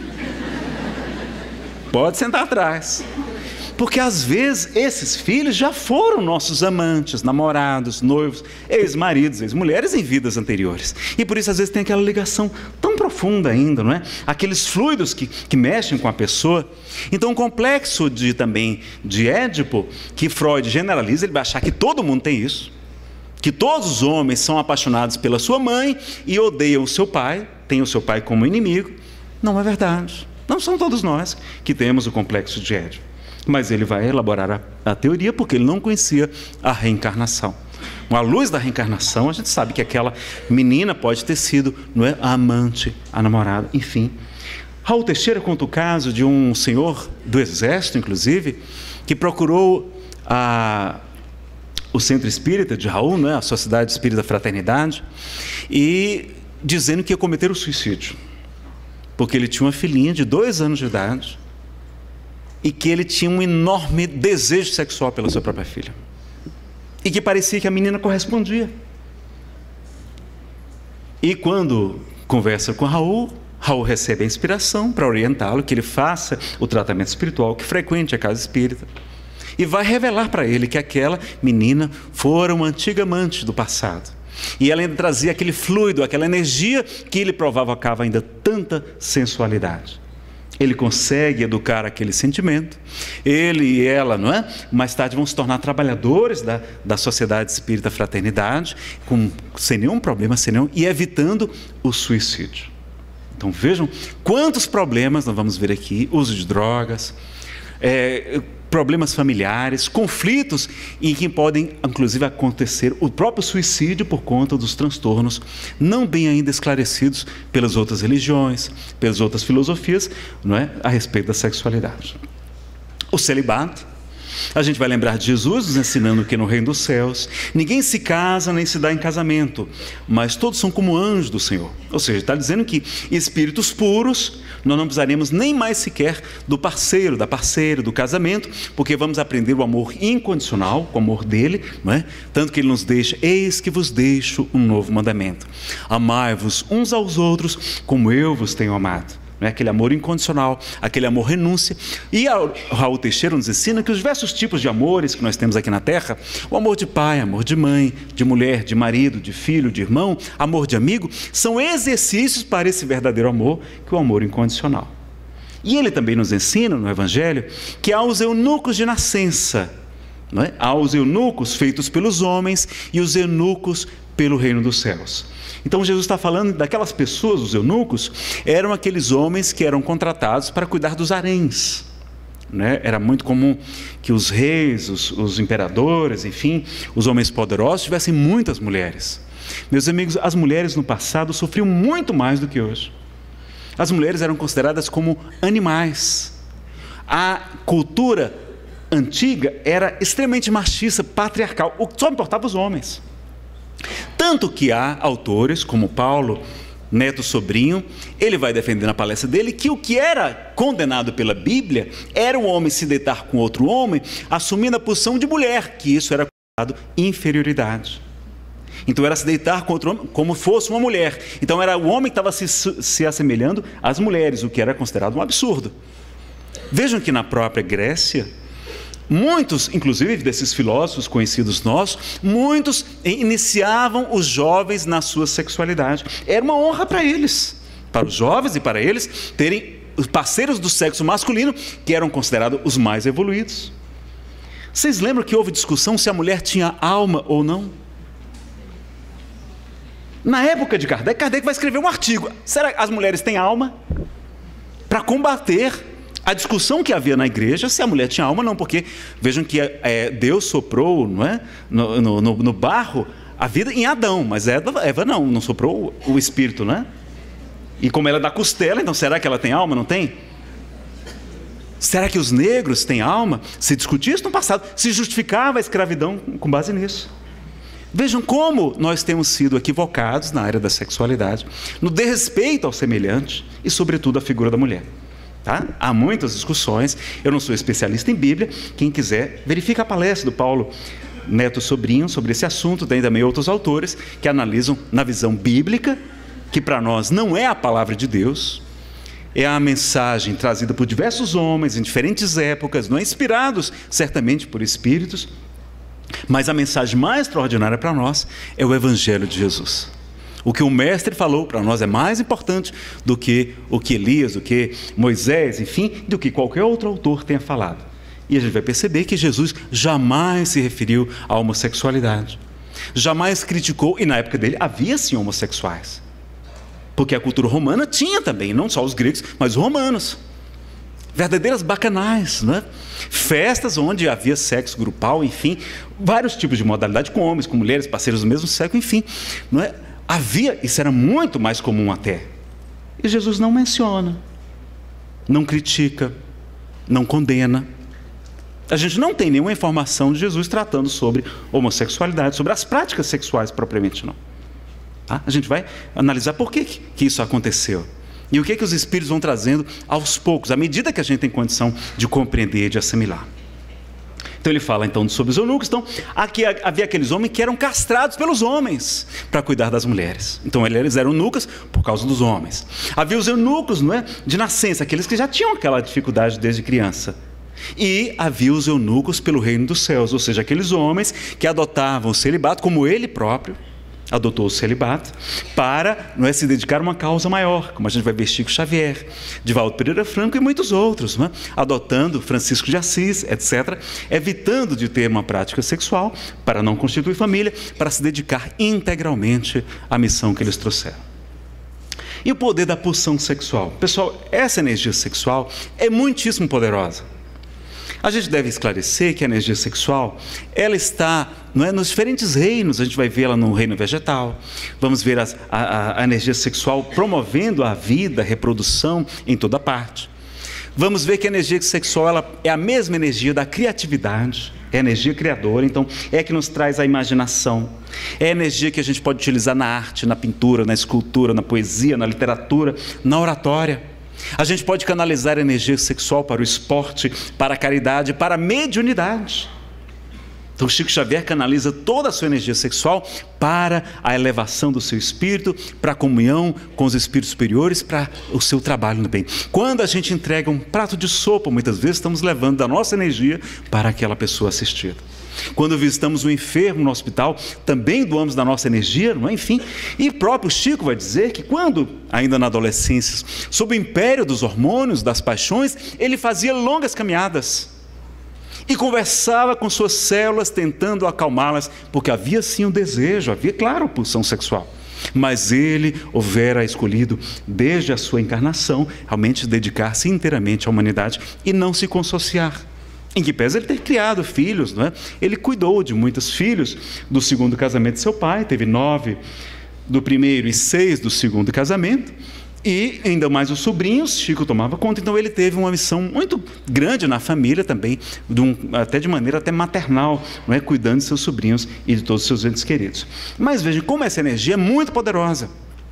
Pode sentar atrás. Porque às vezes esses filhos já foram nossos amantes, namorados, noivos, ex-maridos, ex-mulheres em vidas anteriores. E por isso às vezes tem aquela ligação tão profunda ainda, não é? Aqueles fluidos que, que mexem com a pessoa. Então o complexo de, também de Édipo, que Freud generaliza, ele vai achar que todo mundo tem isso. Que todos os homens são apaixonados pela sua mãe e odeiam o seu pai, têm o seu pai como inimigo. Não é verdade. Não são todos nós que temos o complexo de Édipo. Mas ele vai elaborar a, a teoria porque ele não conhecia a reencarnação. À luz da reencarnação, a gente sabe que aquela menina pode ter sido, não é, a amante, a namorada, enfim. Raul Teixeira conta o caso de um senhor do exército, inclusive, que procurou a, o Centro Espírita de Raul, não é, a Sociedade Espírita Fraternidade, e dizendo que ia cometer o suicídio, porque ele tinha uma filhinha de dois anos de idade, e que ele tinha um enorme desejo sexual pela sua própria filha. E que parecia que a menina correspondia. E quando conversa com Raul, Raul recebe a inspiração para orientá-lo, que ele faça o tratamento espiritual, que frequente a casa espírita. E vai revelar para ele que aquela menina fora uma antiga amante do passado. E ela ainda trazia aquele fluido, aquela energia que lhe provocava ainda tanta sensualidade. Ele consegue educar aquele sentimento, ele e ela, não é? Mais tarde vão se tornar trabalhadores da, da Sociedade Espírita Fraternidade, com, sem nenhum problema, sem nenhum, e evitando o suicídio. Então vejam quantos problemas nós vamos ver aqui: uso de drogas, é, problemas familiares, conflitos em que podem inclusive acontecer o próprio suicídio por conta dos transtornos não bem ainda esclarecidos pelas outras religiões, pelas outras filosofias, não é, a respeito da sexualidade. O celibato, a gente vai lembrar de Jesus nos ensinando que no reino dos céus ninguém se casa nem se dá em casamento, mas todos são como anjos do Senhor. Ou seja, está dizendo que espíritos puros nós não precisaremos nem mais sequer do parceiro, da parceira, do casamento, porque vamos aprender o amor incondicional, o amor dele, não é? Tanto que ele nos deixa: eis que vos deixo um novo mandamento, amai-vos uns aos outros como eu vos tenho amado. Não é? Aquele amor incondicional, aquele amor renúncia. E Raul Teixeira nos ensina que os diversos tipos de amores que nós temos aqui na Terra, o amor de pai, amor de mãe, de mulher, de marido, de filho, de irmão, amor de amigo, são exercícios para esse verdadeiro amor, que é o amor incondicional. E ele também nos ensina no Evangelho que há os eunucos de nascença, não é? Há os eunucos feitos pelos homens e os eunucos pelo reino dos céus. Então Jesus está falando daquelas pessoas, os eunucos, eram aqueles homens que eram contratados para cuidar dos haréns, né? Era muito comum que os reis, os, os imperadores, enfim, os homens poderosos tivessem muitas mulheres. Meus amigos, as mulheres no passado sofriam muito mais do que hoje. As mulheres eram consideradas como animais. A cultura antiga era extremamente machista, patriarcal, o que só importava os homens. Tanto que há autores como Paulo, Neto Sobrinho, ele vai defender na palestra dele que o que era condenado pela Bíblia era o homem se deitar com outro homem, assumindo a posição de mulher, que isso era considerado inferioridade. Então era se deitar com outro homem como fosse uma mulher. Então era o homem que estava se, se assemelhando às mulheres, o que era considerado um absurdo. Vejam que na própria Grécia, muitos, inclusive desses filósofos conhecidos nossos, muitos iniciavam os jovens na sua sexualidade. Era uma honra para eles, para os jovens e para eles, terem os parceiros do sexo masculino, que eram considerados os mais evoluídos. Vocês lembram que houve discussão se a mulher tinha alma ou não? Na época de Kardec, Kardec vai escrever um artigo: será que as mulheres têm alma? Para combater a discussão que havia na igreja se a mulher tinha alma ou não, porque vejam que é, Deus soprou, não é, no, no, no barro a vida em Adão, mas Eva, Eva não, não soprou o, o espírito, não é? E como ela é da costela, então será que ela tem alma? Não tem? Será que os negros têm alma? Se discutia isso no passado, se justificava a escravidão com base nisso. Vejam como nós temos sido equivocados na área da sexualidade, no desrespeito ao semelhante e, sobretudo, à figura da mulher. Tá? Há muitas discussões, eu não sou especialista em Bíblia, quem quiser, verifica a palestra do Paulo Neto Sobrinho sobre esse assunto, tem também outros autores que analisam na visão bíblica, que para nós não é a palavra de Deus, é a mensagem trazida por diversos homens em diferentes épocas, não é inspirados certamente por espíritos, mas a mensagem mais extraordinária para nós é o Evangelho de Jesus. O que o mestre falou para nós é mais importante do que o que Elias, do que Moisés, enfim, do que qualquer outro autor tenha falado. E a gente vai perceber que Jesus jamais se referiu à homossexualidade, jamais criticou, e na época dele havia sim homossexuais, porque a cultura romana tinha também, não só os gregos, mas os romanos, verdadeiras bacanais, né? Festas onde havia sexo grupal, enfim, vários tipos de modalidade, com homens, com mulheres, parceiros do mesmo sexo, enfim, não é? Havia, isso era muito mais comum até, e Jesus não menciona, não critica, não condena. A gente não tem nenhuma informação de Jesus tratando sobre homossexualidade, sobre as práticas sexuais propriamente não. Tá? A gente vai analisar por que, que isso aconteceu. E o que, que os Espíritos vão trazendo aos poucos, à medida que a gente tem condição de compreender, de assimilar. Então ele fala então sobre os eunucos. Então aqui havia aqueles homens que eram castrados pelos homens para cuidar das mulheres. Então eles eram eunucos por causa dos homens. Havia os eunucos, não é, de nascença, aqueles que já tinham aquela dificuldade desde criança. E havia os eunucos pelo reino dos céus, ou seja, aqueles homens que adotavam o celibato, como ele próprio adotou o celibato, para não é, se dedicar a uma causa maior, como a gente vai ver Chico Xavier, Divaldo Pereira Franco e muitos outros, não é? Adotando Francisco de Assis, etcétera, evitando de ter uma prática sexual, para não constituir família, para se dedicar integralmente à missão que eles trouxeram. E o poder da pulsão sexual? Pessoal, essa energia sexual é muitíssimo poderosa. A gente deve esclarecer que a energia sexual, ela está, não é, nos diferentes reinos. A gente vai ver ela no reino vegetal, vamos ver as, a, a energia sexual promovendo a vida, a reprodução em toda parte. Vamos ver que a energia sexual ela é a mesma energia da criatividade, é a energia criadora, então é a que nos traz a imaginação, é a energia que a gente pode utilizar na arte, na pintura, na escultura, na poesia, na literatura, na oratória. A gente pode canalizar a energia sexual para o esporte, para a caridade, para a mediunidade. Então Chico Xavier canaliza toda a sua energia sexual para a elevação do seu espírito, para a comunhão com os espíritos superiores, para o seu trabalho no bem. Quando a gente entrega um prato de sopa, muitas vezes estamos levando da nossa energia para aquela pessoa assistida. Quando visitamos um enfermo no hospital, também doamos da nossa energia, não é? Enfim, e o próprio Chico vai dizer que quando, ainda na adolescência, sob o império dos hormônios, das paixões, ele fazia longas caminhadas e conversava com suas células, tentando acalmá-las, porque havia sim um desejo, havia, claro, pulsão sexual. Mas ele houvera escolhido, desde a sua encarnação, realmente dedicar-se inteiramente à humanidade e não se consociar. Em que pese ele ter criado filhos, não é? Ele cuidou de muitos filhos do segundo casamento de seu pai, teve nove do primeiro e seis do segundo casamento, e ainda mais os sobrinhos, Chico tomava conta. Então ele teve uma missão muito grande na família também, de um, até de maneira até maternal, não é? Cuidando de seus sobrinhos e de todos os seus entes queridos. Mas vejam como essa energia é muito poderosa.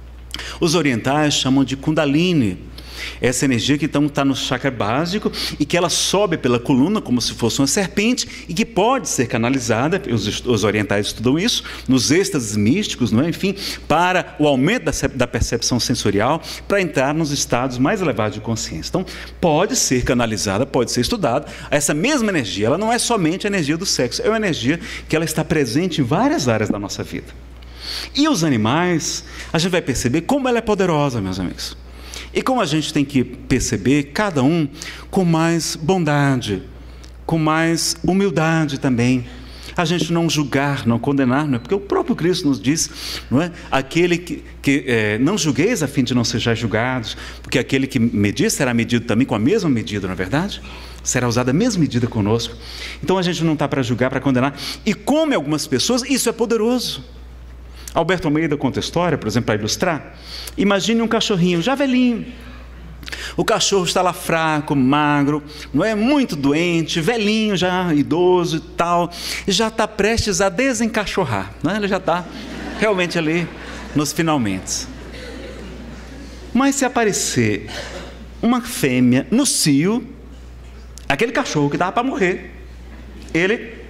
Os orientais chamam de Kundalini, essa energia que então está no chakra básico e que ela sobe pela coluna como se fosse uma serpente e que pode ser canalizada, os, os orientais estudam isso, nos êxtases místicos, não é? Enfim, para o aumento da, da percepção sensorial, para entrar nos estados mais elevados de consciência. Então, pode ser canalizada, pode ser estudada. Essa mesma energia, ela não é somente a energia do sexo, é uma energia que ela está presente em várias áreas da nossa vida. E os animais, a gente vai perceber como ela é poderosa, meus amigos. E como a gente tem que perceber cada um com mais bondade, com mais humildade também. A gente não julgar, não condenar, não é? Porque o próprio Cristo nos diz, não é? Aquele que, que é, não julgueis a fim de não sejais julgados, porque aquele que medir será medido também com a mesma medida, não é verdade? Será usada a mesma medida conosco. Então a gente não está para julgar, para condenar. E como algumas pessoas, isso é poderoso. Alberto Almeida conta a história, por exemplo, para ilustrar. Imagine um cachorrinho já velhinho. O cachorro está lá fraco, magro, não é, muito doente, velhinho já, idoso e tal, já está prestes a desencachorrar, não é? Ele já está realmente ali nos finalmente. Mas se aparecer uma fêmea no cio, aquele cachorro que estava para morrer, ele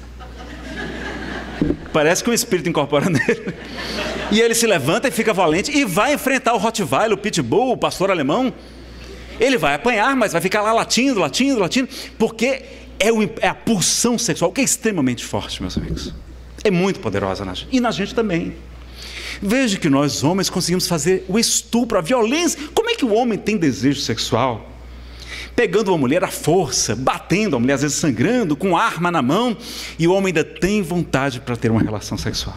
parece que um espírito incorpora nele, e ele se levanta e fica valente e vai enfrentar o Rottweiler, o Pitbull, o pastor alemão. Ele vai apanhar, mas vai ficar lá latindo, latindo, latindo, porque é, o, é a pulsão sexual, que é extremamente forte, meus amigos. É muito poderosa na gente, e na gente também. Veja que nós homens conseguimos fazer o estupro, a violência. Como é que o homem tem desejo sexual? Pegando uma mulher à força, batendo a mulher, às vezes sangrando, com arma na mão, e o homem ainda tem vontade para ter uma relação sexual.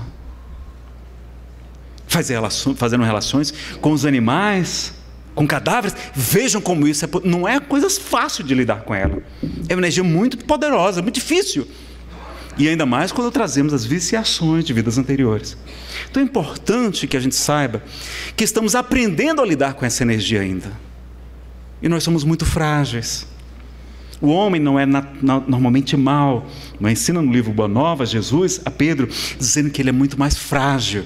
Fazer relações, fazendo relações com os animais, com cadáveres. Vejam como isso é, não é coisa fácil de lidar com ela. É uma energia muito poderosa, muito difícil. E ainda mais quando trazemos as viciações de vidas anteriores. Então é importante que a gente saiba que estamos aprendendo a lidar com essa energia ainda. E nós somos muito frágeis. O homem não é na, na, normalmente mau. Mas ensina no livro Boa Nova, Jesus, a Pedro, dizendo que ele é muito mais frágil.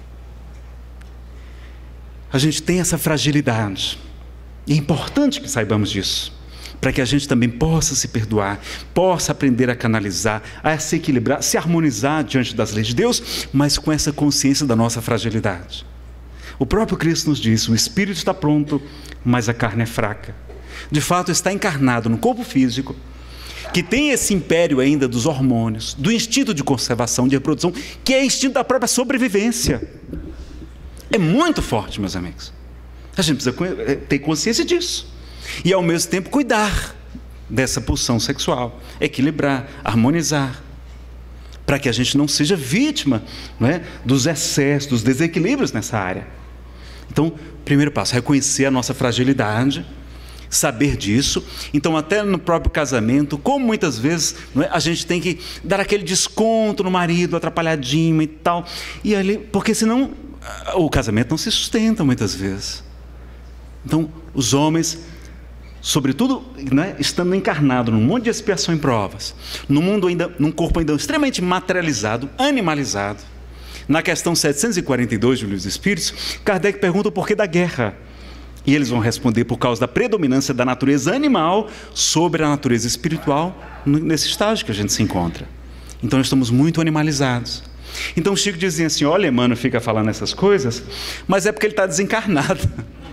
A gente tem essa fragilidade. E é importante que saibamos disso, para que a gente também possa se perdoar, possa aprender a canalizar, a se equilibrar, se harmonizar diante das leis de Deus, mas com essa consciência da nossa fragilidade. O próprio Cristo nos disse: o espírito está pronto, mas a carne é fraca. De fato, está encarnado no corpo físico, que tem esse império ainda dos hormônios, do instinto de conservação, de reprodução, que é instinto da própria sobrevivência. É muito forte, meus amigos. A gente precisa ter consciência disso. E, ao mesmo tempo, cuidar dessa pulsão sexual. Equilibrar, harmonizar. Para que a gente não seja vítima, não é, dos excessos, dos desequilíbrios nessa área. Então, primeiro passo, reconhecer a nossa fragilidade, saber disso. Então, até no próprio casamento, como muitas vezes, não é, a gente tem que dar aquele desconto no marido, atrapalhadinho e tal. E ali, porque senão o casamento não se sustenta muitas vezes. Então, os homens, sobretudo, né, estando encarnados num monte de expiação e provas, num mundo ainda, num corpo ainda extremamente materializado, animalizado. Na questão setecentos e quarenta e dois do Livro dos Espíritos, Kardec pergunta o porquê da guerra. E eles vão responder: por causa da predominância da natureza animal sobre a natureza espiritual, nesse estágio que a gente se encontra. Então, estamos muito animalizados. Então, Chico dizia assim: olha, Emmanuel fica falando essas coisas, mas é porque ele está desencarnado.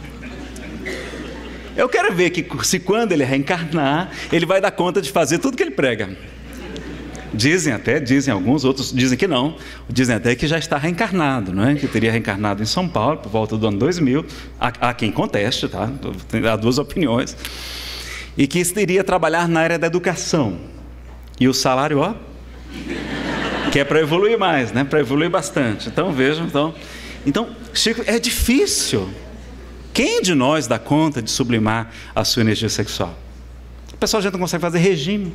Eu quero ver que, se quando ele reencarnar, ele vai dar conta de fazer tudo que ele prega. Dizem até, dizem alguns, outros dizem que não. Dizem até que já está reencarnado, não é? Que teria reencarnado em São Paulo, por volta do ano dois mil. Há, há quem conteste, tá? Há duas opiniões. E que iria trabalhar na área da educação. E o salário, ó, que é para evoluir mais, né? Para evoluir bastante. Então, vejam, então... Então, Chico, é difícil. Quem de nós dá conta de sublimar a sua energia sexual? O pessoal já não consegue fazer regime.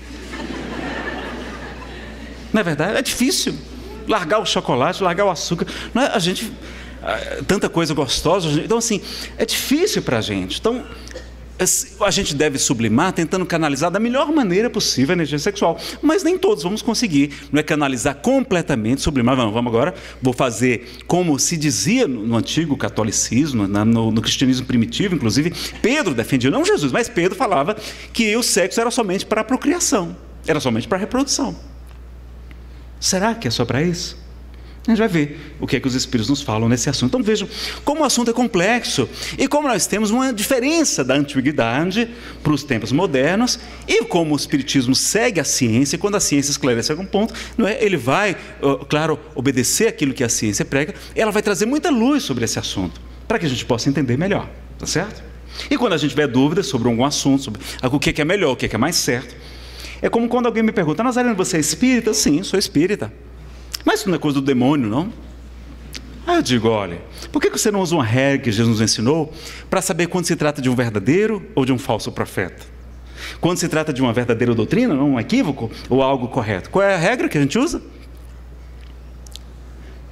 Não é verdade? É difícil. Largar o chocolate, largar o açúcar. Não é? A gente... Tanta coisa gostosa. Então, assim, é difícil para a gente. Então, a gente deve sublimar tentando canalizar da melhor maneira possível a energia sexual. Mas nem todos vamos conseguir. Não é canalizar completamente, sublimar. Vamos, vamos agora, vou fazer como se dizia no, no antigo catolicismo, na, no, no cristianismo primitivo, inclusive. Pedro defendia, não Jesus, mas Pedro falava que o sexo era somente para a procriação. Era somente para a reprodução. Será que é só para isso? A gente vai ver o que é que os Espíritos nos falam nesse assunto. Então vejam como o assunto é complexo e como nós temos uma diferença da antiguidade para os tempos modernos e como o Espiritismo segue a ciência. E quando a ciência esclarece algum ponto, não é? Ele vai, claro, obedecer aquilo que a ciência prega. Ela vai trazer muita luz sobre esse assunto para que a gente possa entender melhor, tá certo? E quando a gente tiver dúvidas sobre algum assunto, sobre o que é melhor, o que é mais certo, é como quando alguém me pergunta: Nazareno, você é espírita? Sim, sou espírita. Mas isso não é coisa do demônio, não? Aí eu digo: olha, por que você não usa uma regra que Jesus nos ensinou para saber quando se trata de um verdadeiro ou de um falso profeta? Quando se trata de uma verdadeira doutrina, não um equívoco, ou algo correto? Qual é a regra que a gente usa?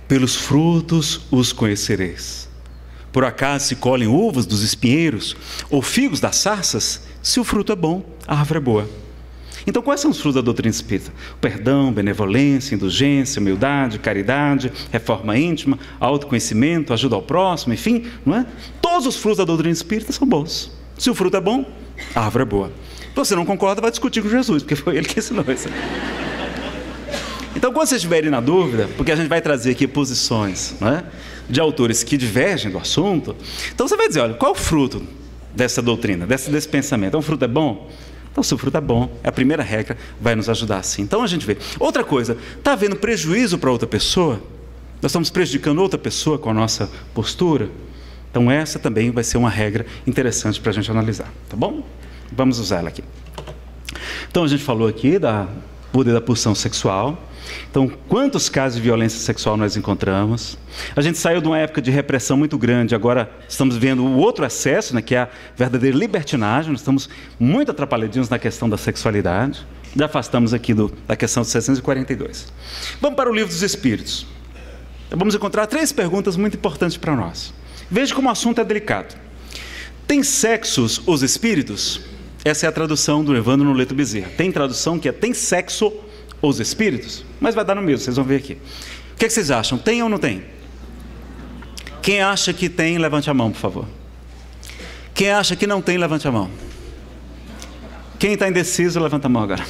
pelos frutos os conhecereis. Por acaso se colhem uvas dos espinheiros ou figos das sarças? Se o fruto é bom, a árvore é boa. Então, quais são os frutos da doutrina espírita? Perdão, benevolência, indulgência, humildade, caridade, reforma íntima, autoconhecimento, ajuda ao próximo, enfim, não é? Todos os frutos da doutrina espírita são bons. Se o fruto é bom, a árvore é boa. Se você não concorda, vai discutir com Jesus, porque foi ele que ensinou isso. Então, quando vocês estiverem na dúvida, porque a gente vai trazer aqui posições, não é, de autores que divergem do assunto, então você vai dizer, olha, qual é o fruto dessa doutrina, desse, desse pensamento? Então, o fruto é bom? Então, se o fruto é bom, é a primeira regra, vai nos ajudar assim. Então, a gente vê. Outra coisa, está havendo prejuízo para outra pessoa? Nós estamos prejudicando outra pessoa com a nossa postura? Então, essa também vai ser uma regra interessante para a gente analisar, tá bom? Vamos usar ela aqui. Então, a gente falou aqui da poder da pulsão sexual. Então, quantos casos de violência sexual nós encontramos? A gente saiu de uma época de repressão muito grande, agora estamos vendo o outro excesso, né, que é a verdadeira libertinagem. Nós estamos muito atrapalhadinhos na questão da sexualidade. Já afastamos aqui do, da questão de seiscentos e quarenta e dois. Vamos para o Livro dos Espíritos. Vamos encontrar três perguntas muito importantes para nós. Veja como o assunto é delicado. Tem sexos os espíritos? Essa é a tradução do Evandro Noleto Bezerra. Tem tradução que é tem sexo os espíritos? Mas vai dar no mesmo, vocês vão ver aqui. O que, é que vocês acham? Tem ou não tem? Quem acha que tem, levante a mão, por favor. Quem acha que não tem, levante a mão. Quem está indeciso, levanta a mão agora.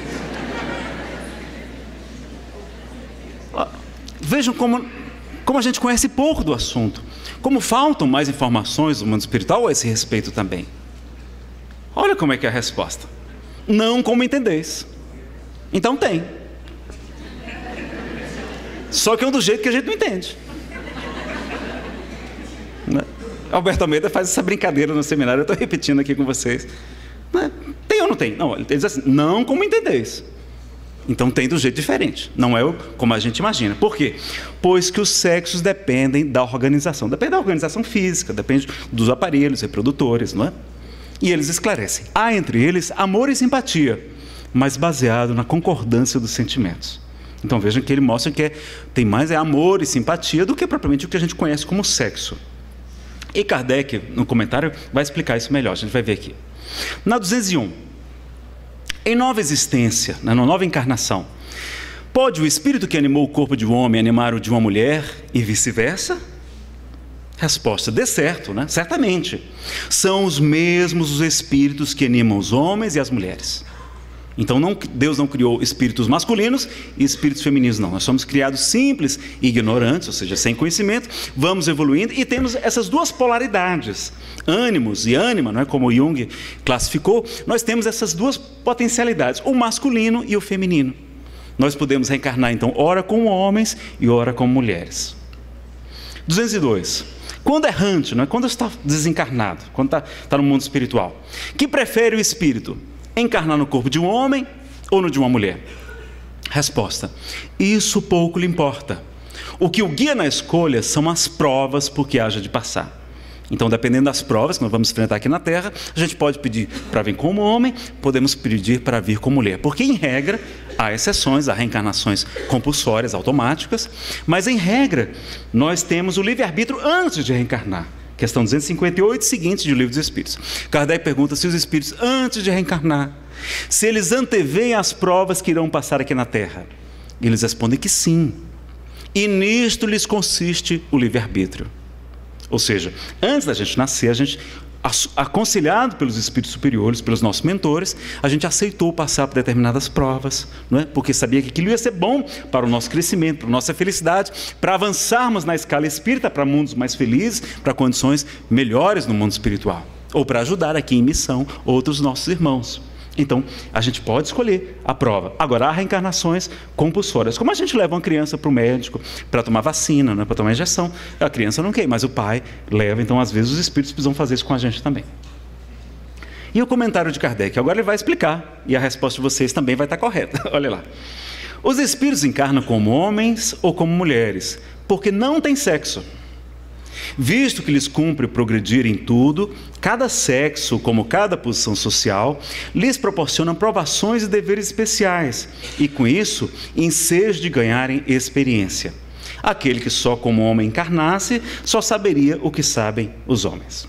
Vejam como, como a gente conhece pouco do assunto. Como faltam mais informações do mundo espiritual a esse respeito também. Olha como é que é a resposta. Não como entendeis. Então tem. Só que é um do jeito que a gente não entende. Né? Alberto Almeida faz essa brincadeira no seminário, eu estou repetindo aqui com vocês. Né? Tem ou não tem? Não, ele diz assim, não como entendeis. Então tem do jeito diferente. Não é como a gente imagina. Por quê? Pois que os sexos dependem da organização. Depende da organização física, depende dos aparelhos reprodutores, não é? E eles esclarecem. Há entre eles amor e simpatia, mas baseado na concordância dos sentimentos. Então vejam que ele mostra que é, tem mais é amor e simpatia do que propriamente o que a gente conhece como sexo. E Kardec, no comentário, vai explicar isso melhor, a gente vai ver aqui. Na duzentos e um, em nova existência, na nova encarnação, pode o espírito que animou o corpo de um homem animar o de uma mulher e vice-versa? Resposta, de certo, né? Certamente. São os mesmos os espíritos que animam os homens e as mulheres. Então, não, Deus não criou espíritos masculinos e espíritos femininos, não. Nós somos criados simples e ignorantes, ou seja, sem conhecimento, vamos evoluindo e temos essas duas polaridades, ânimos e ânima, não é? Como Jung classificou, nós temos essas duas potencialidades, o masculino e o feminino. Nós podemos reencarnar, então, ora como homens e ora como mulheres. duzentos e dois. Quando errante, não é? Quando está desencarnado, quando está, está no mundo espiritual, que prefere o espírito? Encarnar no corpo de um homem ou no de uma mulher? Resposta, isso pouco lhe importa. O que o guia na escolha são as provas por que haja de passar. Então, dependendo das provas que nós vamos enfrentar aqui na Terra, a gente pode pedir para vir como homem, podemos pedir para vir como mulher. Porque, em regra, há exceções, há reencarnações compulsórias, automáticas, mas, em regra, nós temos o livre-arbítrio antes de reencarnar. Questão duzentos e cinquenta e oito, seguinte do Livro dos Espíritos. Kardec pergunta se os espíritos, antes de reencarnar, se eles anteveem as provas que irão passar aqui na Terra. E eles respondem que sim. E nisto lhes consiste o livre-arbítrio. Ou seja, antes da gente nascer, a gente, aconselhado pelos espíritos superiores, pelos nossos mentores, a gente aceitou passar por determinadas provas, não é? Porque sabia que aquilo ia ser bom para o nosso crescimento, para a nossa felicidade, para avançarmos na escala espírita, para mundos mais felizes, para condições melhores no mundo espiritual, ou para ajudar aqui em missão outros nossos irmãos. Então, a gente pode escolher a prova. Agora, há reencarnações compulsórias. Como a gente leva uma criança para o médico para tomar vacina, né, para tomar injeção, a criança não quer, mas o pai leva. Então, às vezes, os espíritos precisam fazer isso com a gente também. E o comentário de Kardec? Agora ele vai explicar. E a resposta de vocês também vai estar correta. Olha lá. Os espíritos encarnam como homens ou como mulheres, porque não têm sexo. Visto que lhes cumpre progredir em tudo, cada sexo, como cada posição social, lhes proporciona provações e deveres especiais, e com isso, ensejo de ganharem experiência. Aquele que só como homem encarnasse, só saberia o que sabem os homens.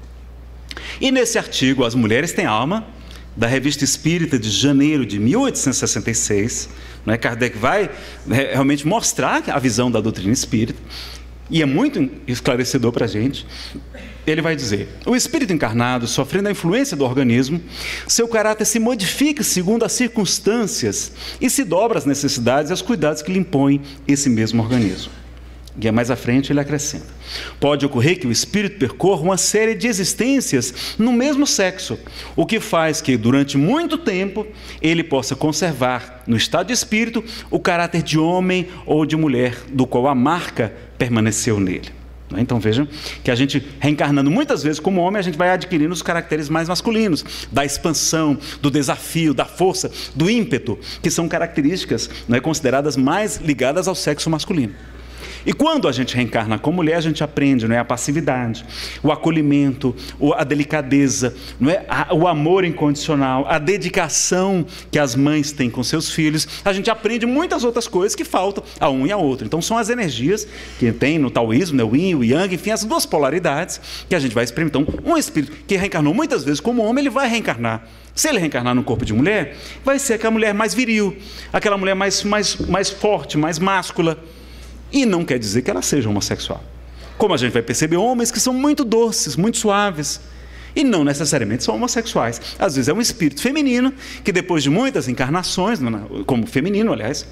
E nesse artigo, As Mulheres Têm Alma, da Revista Espírita de janeiro de mil oitocentos e sessenta e seis, né, Kardec vai realmente mostrar a visão da doutrina espírita, e é muito esclarecedor para a gente. Ele vai dizer: o espírito encarnado, sofrendo a influência do organismo, seu caráter se modifica segundo as circunstâncias e se dobra às necessidades e aos cuidados que lhe impõe esse mesmo organismo. E mais à frente ele acrescenta: pode ocorrer que o espírito percorra uma série de existências no mesmo sexo, o que faz que, durante muito tempo, ele possa conservar, no estado de espírito, o caráter de homem ou de mulher, do qual a marca permaneceu nele. Então vejam que a gente, reencarnando muitas vezes como homem, a gente vai adquirindo os caracteres mais masculinos, da expansão, do desafio, da força, do ímpeto, que são características, né, consideradas mais ligadas ao sexo masculino. E quando a gente reencarna como mulher, a gente aprende, não é, a passividade, o acolhimento, a delicadeza, não é, o amor incondicional, a dedicação que as mães têm com seus filhos. A gente aprende muitas outras coisas que faltam a um e a outro. Então são as energias que tem no taoísmo, né, o yin, o yang, enfim, as duas polaridades que a gente vai experimentar. Então, um espírito que reencarnou muitas vezes como homem, ele vai reencarnar. Se ele reencarnar no corpo de mulher, vai ser aquela mulher mais viril, aquela mulher mais, mais, mais forte, mais máscula. E não quer dizer que ela seja homossexual. Como a gente vai perceber, homens que são muito doces, muito suaves, e não necessariamente são homossexuais. Às vezes é um espírito feminino, que depois de muitas encarnações, como feminino, aliás,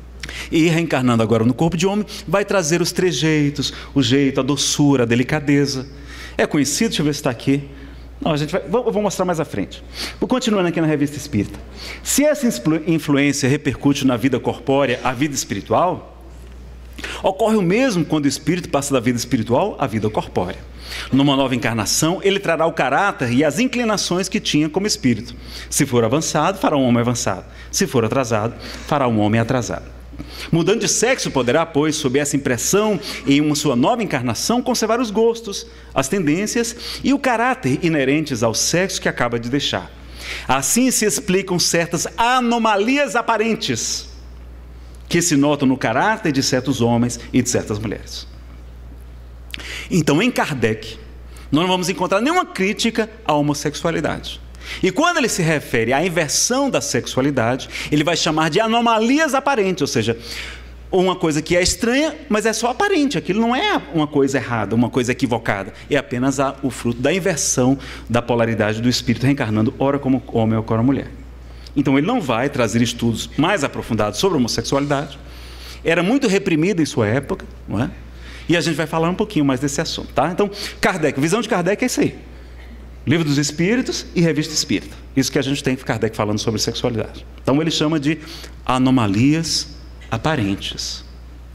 e reencarnando agora no corpo de homem, vai trazer os trejeitos, o jeito, a doçura, a delicadeza. É conhecido, deixa eu ver se está aqui. Não, a gente vai, eu vou mostrar mais à frente. Vou continuando aqui na Revista Espírita. Se essa influência repercute na vida corpórea, a vida espiritual, ocorre o mesmo quando o espírito passa da vida espiritual à vida corpórea. Numa nova encarnação, ele trará o caráter e as inclinações que tinha como espírito. Se for avançado, fará um homem avançado. Se for atrasado, fará um homem atrasado. Mudando de sexo, poderá, pois, sob essa impressão, em uma sua nova encarnação, conservar os gostos, as tendências e o caráter inerentes ao sexo que acaba de deixar. Assim se explicam certas anomalias aparentes que se notam no caráter de certos homens e de certas mulheres. Então, em Kardec, nós não vamos encontrar nenhuma crítica à homossexualidade. E quando ele se refere à inversão da sexualidade, ele vai chamar de anomalias aparentes, ou seja, uma coisa que é estranha, mas é só aparente. Aquilo não é uma coisa errada, uma coisa equivocada. É apenas a, o fruto da inversão da polaridade do espírito reencarnando, ora como homem, ora como mulher. Então ele não vai trazer estudos mais aprofundados sobre a homossexualidade. Era muito reprimida em sua época, não é? E a gente vai falar um pouquinho mais desse assunto, tá? Então, Kardec, visão de Kardec é isso aí. Livro dos Espíritos e Revista Espírita. Isso que a gente tem Kardec falando sobre sexualidade. Então ele chama de anomalias aparentes.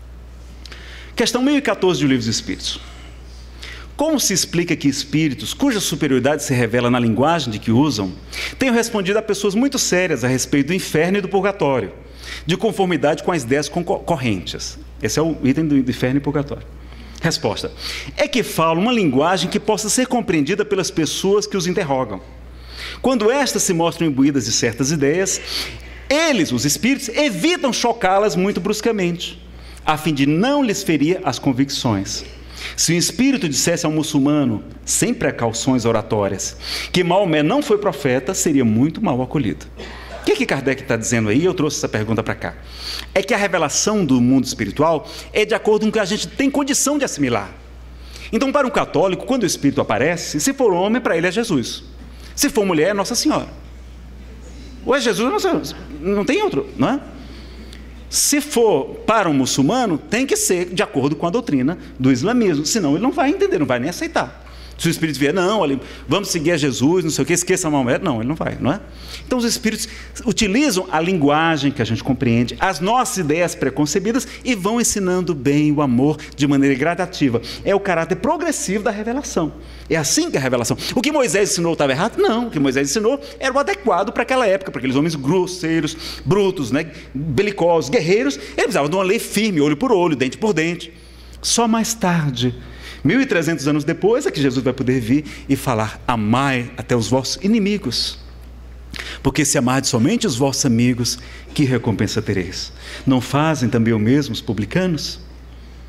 Questão mil e quatorze do Livro dos Espíritos. Como se explica que espíritos, cuja superioridade se revela na linguagem de que usam, tenham respondido a pessoas muito sérias a respeito do inferno e do purgatório, de conformidade com as ideias correntes? Esse é o item do inferno e purgatório. Resposta: é que falam uma linguagem que possa ser compreendida pelas pessoas que os interrogam. Quando estas se mostram imbuídas de certas ideias, eles, os espíritos, evitam chocá-las muito bruscamente, a fim de não lhes ferir as convicções. Se o espírito dissesse ao muçulmano, sem precauções oratórias, que Maomé não foi profeta, seria muito mal acolhido. O que, que Kardec está dizendo aí? Eu trouxe essa pergunta para cá. É que a revelação do mundo espiritual é de acordo com o que a gente tem condição de assimilar. Então, para um católico, quando o espírito aparece, se for homem, para ele é Jesus. Se for mulher, é Nossa Senhora. Ou é Jesus, ou Nossa Senhora. Não tem outro, não é? Se for para um muçulmano, tem que ser de acordo com a doutrina do islamismo, senão ele não vai entender, não vai nem aceitar. Se o espírito vier, não, olha, vamos seguir a Jesus, não sei o que, esqueça Maomé, não, ele não vai, não é? Então os espíritos utilizam a linguagem que a gente compreende, as nossas ideias preconcebidas e vão ensinando bem o amor de maneira gradativa. É o caráter progressivo da revelação. É assim que é a revelação. O que Moisés ensinou estava errado? Não, o que Moisés ensinou era o adequado para aquela época, para aqueles homens grosseiros, brutos, né, belicosos, guerreiros. Ele precisava de uma lei firme, olho por olho, dente por dente. Só mais tarde, mil e trezentos anos depois, é que Jesus vai poder vir e falar: amai até os vossos inimigos, porque se amardes somente os vossos amigos, que recompensa tereis? Não fazem também o mesmo os publicanos?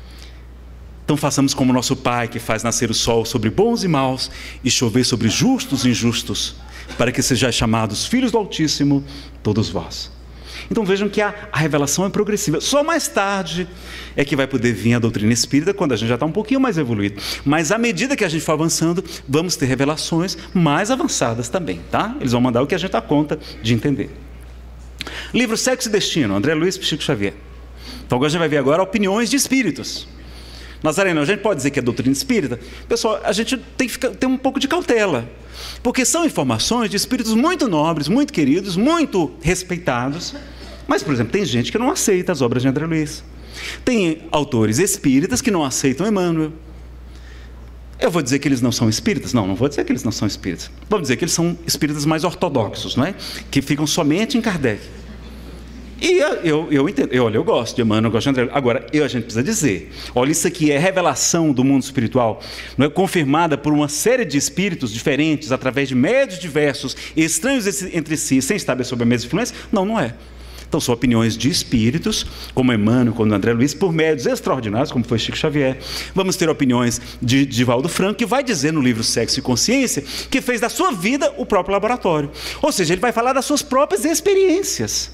Então façamos como nosso Pai, que faz nascer o sol sobre bons e maus e chover sobre justos e injustos, para que sejais chamados filhos do Altíssimo, todos vós. Então vejam que a, a revelação é progressiva. Só mais tarde é que vai poder vir a doutrina espírita, quando a gente já está um pouquinho mais evoluído. Mas à medida que a gente for avançando, vamos ter revelações mais avançadas também, tá? Eles vão mandar o que a gente dá conta de entender. Livro Sexo e Destino, André Luiz e Chico Xavier. Então agora a gente vai ver agora opiniões de espíritos. Nazareno, a gente pode dizer que é doutrina espírita? Pessoal, a gente tem que ficar, ter um pouco de cautela, porque são informações de espíritos muito nobres, muito queridos, muito respeitados. Mas, por exemplo, tem gente que não aceita as obras de André Luiz. Tem autores espíritas que não aceitam Emmanuel. Eu vou dizer que eles não são espíritas? Não, não vou dizer que eles não são espíritas. Vamos dizer que eles são espíritas mais ortodoxos, não é? Que ficam somente em Kardec. E eu, eu, eu entendo, eu, olha, eu gosto de Emmanuel, eu gosto de André. Agora, eu, a gente precisa dizer, olha, isso aqui é revelação do mundo espiritual, não é confirmada por uma série de espíritos diferentes, através de médios diversos, estranhos entre si, sem estar sob a mesma influência? Não, não é. Então, são opiniões de espíritos, como Emmanuel, como André Luiz, por médios extraordinários, como foi Chico Xavier. Vamos ter opiniões de Divaldo Franco, que vai dizer no livro Sexo e Consciência, que fez da sua vida o próprio laboratório. Ou seja, ele vai falar das suas próprias experiências.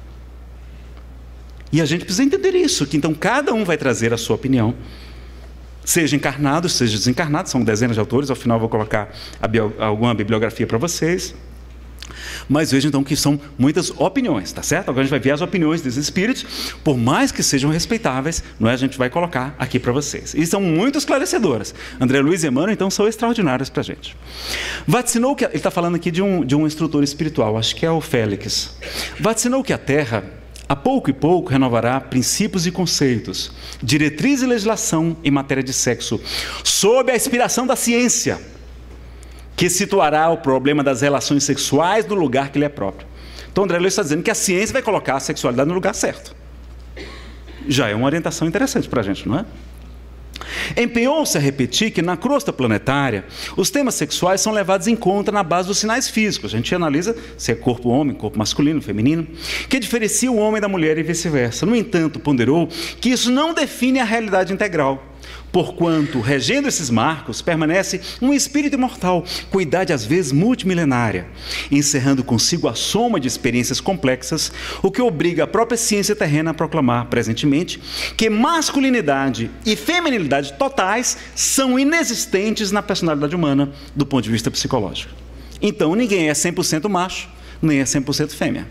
E a gente precisa entender isso, que então cada um vai trazer a sua opinião, seja encarnado, seja desencarnado, são dezenas de autores, ao final eu vou colocar a bio, alguma bibliografia para vocês. Mas vejam então que são muitas opiniões, tá certo? Agora a gente vai ver as opiniões desses espíritos, por mais que sejam respeitáveis, não é? A gente vai colocar aqui para vocês. E são muito esclarecedoras. André Luiz e Emmanuel, então, são extraordinários para a gente. Vaticinou que, ele está falando aqui de um, de um instrutor espiritual, acho que é o Félix. Vaticinou que a Terra, a pouco e pouco, renovará princípios e conceitos, diretriz e legislação em matéria de sexo, sob a inspiração da ciência, que situará o problema das relações sexuais no lugar que lhe é próprio. Então, André Luiz está dizendo que a ciência vai colocar a sexualidade no lugar certo. Já é uma orientação interessante para a gente, não é? Empenhou-se a repetir que na crosta planetária os temas sexuais são levados em conta na base dos sinais físicos. A gente analisa se é corpo homem, corpo masculino, feminino, que diferencia o homem da mulher e vice-versa. No entanto, ponderou que isso não define a realidade integral, porquanto, regendo esses marcos, permanece um espírito imortal, com idade às vezes multimilenária, encerrando consigo a soma de experiências complexas, o que obriga a própria ciência terrena a proclamar presentemente que masculinidade e feminilidade totais são inexistentes na personalidade humana do ponto de vista psicológico. Então ninguém é cem por cento macho, nem é cem por cento fêmea.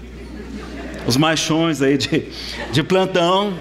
Os machões aí de, de plantão,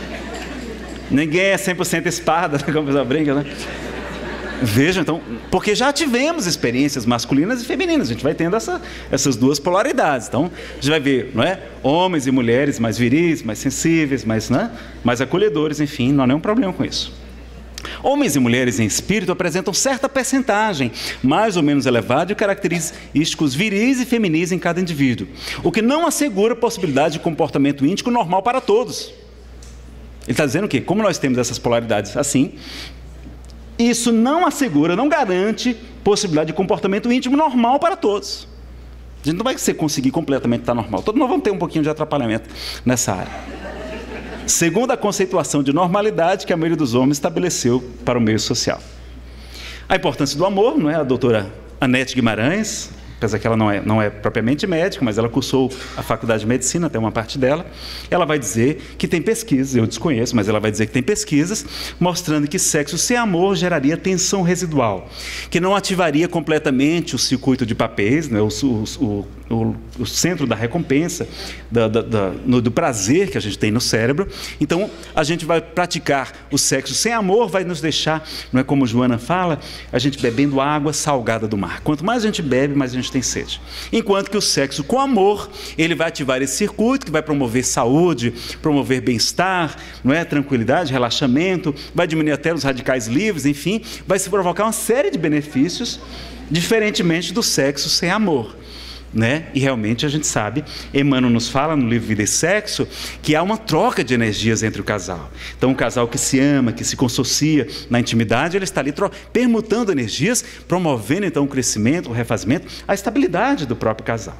ninguém é cem por cento espada, como a pessoa brinca, né? Vejam, então, porque já tivemos experiências masculinas e femininas, a gente vai tendo essa, essas duas polaridades. Então, a gente vai ver, não é? Homens e mulheres mais viris, mais sensíveis, mais, né? mais acolhedores, enfim, não há nenhum problema com isso. Homens e mulheres em espírito apresentam certa percentagem, mais ou menos elevada, de característicos viris e feminis em cada indivíduo, o que não assegura a possibilidade de comportamento íntimo normal para todos. Ele está dizendo que, como nós temos essas polaridades assim, isso não assegura, não garante possibilidade de comportamento íntimo normal para todos. A gente não vai conseguir completamente estar normal. Todos nós vamos ter um pouquinho de atrapalhamento nessa área. Segundo a conceituação de normalidade que a maioria dos homens estabeleceu para o meio social. A importância do amor, não é? A doutora Anete Guimarães, apesar que ela não é, não é propriamente médica, mas ela cursou a faculdade de medicina, até uma parte dela, ela vai dizer que tem pesquisas, eu desconheço, mas ela vai dizer que tem pesquisas mostrando que sexo sem amor geraria tensão residual, que não ativaria completamente o circuito de papéis, né, o, o, o, o centro da recompensa, da, da, da, no, do prazer que a gente tem no cérebro. Então, a gente vai praticar o sexo sem amor, vai nos deixar, não é como Joana fala, a gente bebendo água salgada do mar. Quanto mais a gente bebe, mais a gente tem sede. Enquanto que o sexo com amor, ele vai ativar esse circuito que vai promover saúde, promover bem-estar, não é? Tranquilidade, relaxamento, vai diminuir até os radicais livres, enfim, vai se provocar uma série de benefícios, diferentemente do sexo sem amor. Né? E realmente a gente sabe, Emmanuel nos fala no livro Vida e Sexo, que há uma troca de energias entre o casal. Então, um casal que se ama, que se conssocia na intimidade, ele está ali permutando energias, promovendo então o crescimento, o refazimento, a estabilidade do próprio casal.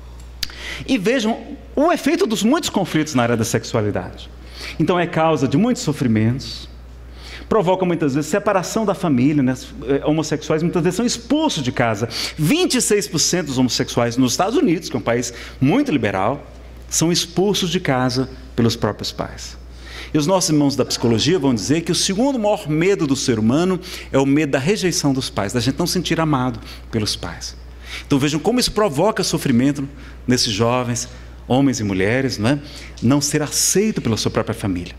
E vejam o efeito dos muitos conflitos na área da sexualidade. Então, é causa de muitos sofrimentos, provocam muitas vezes separação da família, né? Homossexuais muitas vezes são expulsos de casa. vinte e seis por cento dos homossexuais nos Estados Unidos, que é um país muito liberal, são expulsos de casa pelos próprios pais. E os nossos irmãos da psicologia vão dizer que o segundo maior medo do ser humano é o medo da rejeição dos pais, da gente não se sentir amado pelos pais. Então vejam como isso provoca sofrimento nesses jovens, homens e mulheres, não é? Não ser aceito pela sua própria família.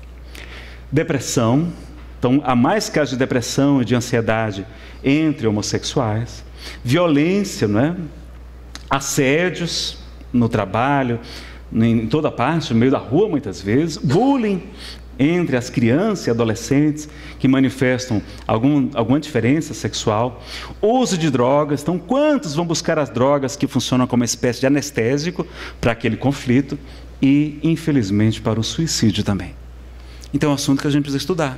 Depressão. Então há mais casos de depressão e de ansiedade entre homossexuais. Violência, não é? Assédios no trabalho, em toda parte, no meio da rua muitas vezes. Bullying entre as crianças e adolescentes que manifestam algum, alguma diferença sexual. Uso de drogas. Então, quantos vão buscar as drogas que funcionam como uma espécie de anestésico para aquele conflito e, infelizmente, para o suicídio também. Então, é um assunto que a gente precisa estudar.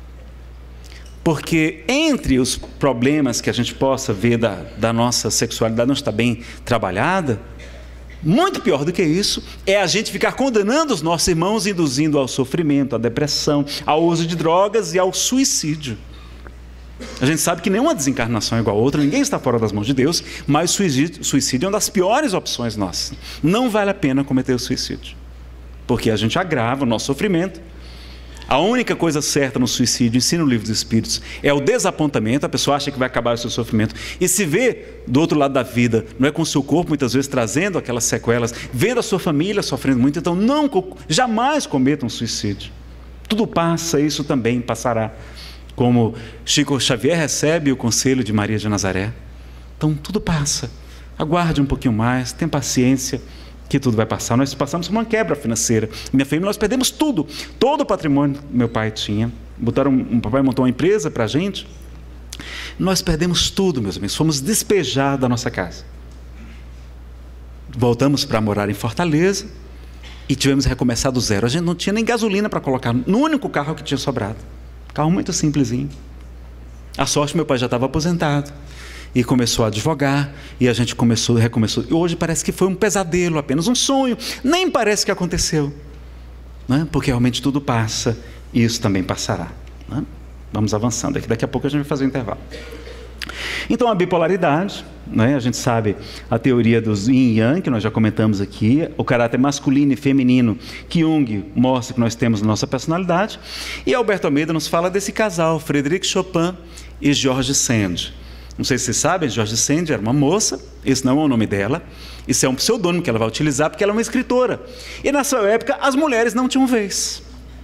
Porque entre os problemas que a gente possa ver da, da nossa sexualidade não está bem trabalhada, muito pior do que isso é a gente ficar condenando os nossos irmãos, induzindo ao sofrimento, à depressão, ao uso de drogas e ao suicídio. A gente sabe que nenhuma desencarnação é igual a outra, ninguém está fora das mãos de Deus, mas o suicídio, suicídio é uma das piores opções nossas. Não vale a pena cometer o suicídio, porque a gente agrava o nosso sofrimento. A única coisa certa no suicídio, ensina o Livro dos Espíritos, é o desapontamento. A pessoa acha que vai acabar o seu sofrimento e se vê do outro lado da vida, não é, com o seu corpo muitas vezes trazendo aquelas sequelas, vendo a sua família sofrendo muito. Então não, jamais cometa um suicídio. Tudo passa, isso também passará. Como Chico Xavier recebe o conselho de Maria de Nazaré. Então tudo passa. Aguarde um pouquinho mais, tenha paciência, que tudo vai passar. Nós passamos por uma quebra financeira. Minha família, nós perdemos tudo. Todo o patrimônio que meu pai tinha. Botaram, um papai montou uma empresa para a gente. Nós perdemos tudo, meus amigos. Fomos despejados da nossa casa. Voltamos para morar em Fortaleza e tivemos que recomeçar do zero. A gente não tinha nem gasolina para colocar no único carro que tinha sobrado. Carro muito simplesinho. A sorte, meu pai já estava aposentado. E começou a advogar, e a gente começou, recomeçou. E hoje parece que foi um pesadelo, apenas um sonho. Nem parece que aconteceu. Né? Porque realmente tudo passa, e isso também passará. Né? Vamos avançando aqui. Daqui a pouco a gente vai fazer um intervalo. Então, a bipolaridade, né? A gente sabe a teoria dos yin e yang, que nós já comentamos aqui, o caráter masculino e feminino que Jung mostra que nós temos na nossa personalidade. E Alberto Almeida nos fala desse casal, Frédéric Chopin e George Sand. Não sei se vocês sabem, George Sand era uma moça, esse não é o nome dela, isso é um pseudônimo que ela vai utilizar porque ela é uma escritora. E na sua época as mulheres não tinham vez.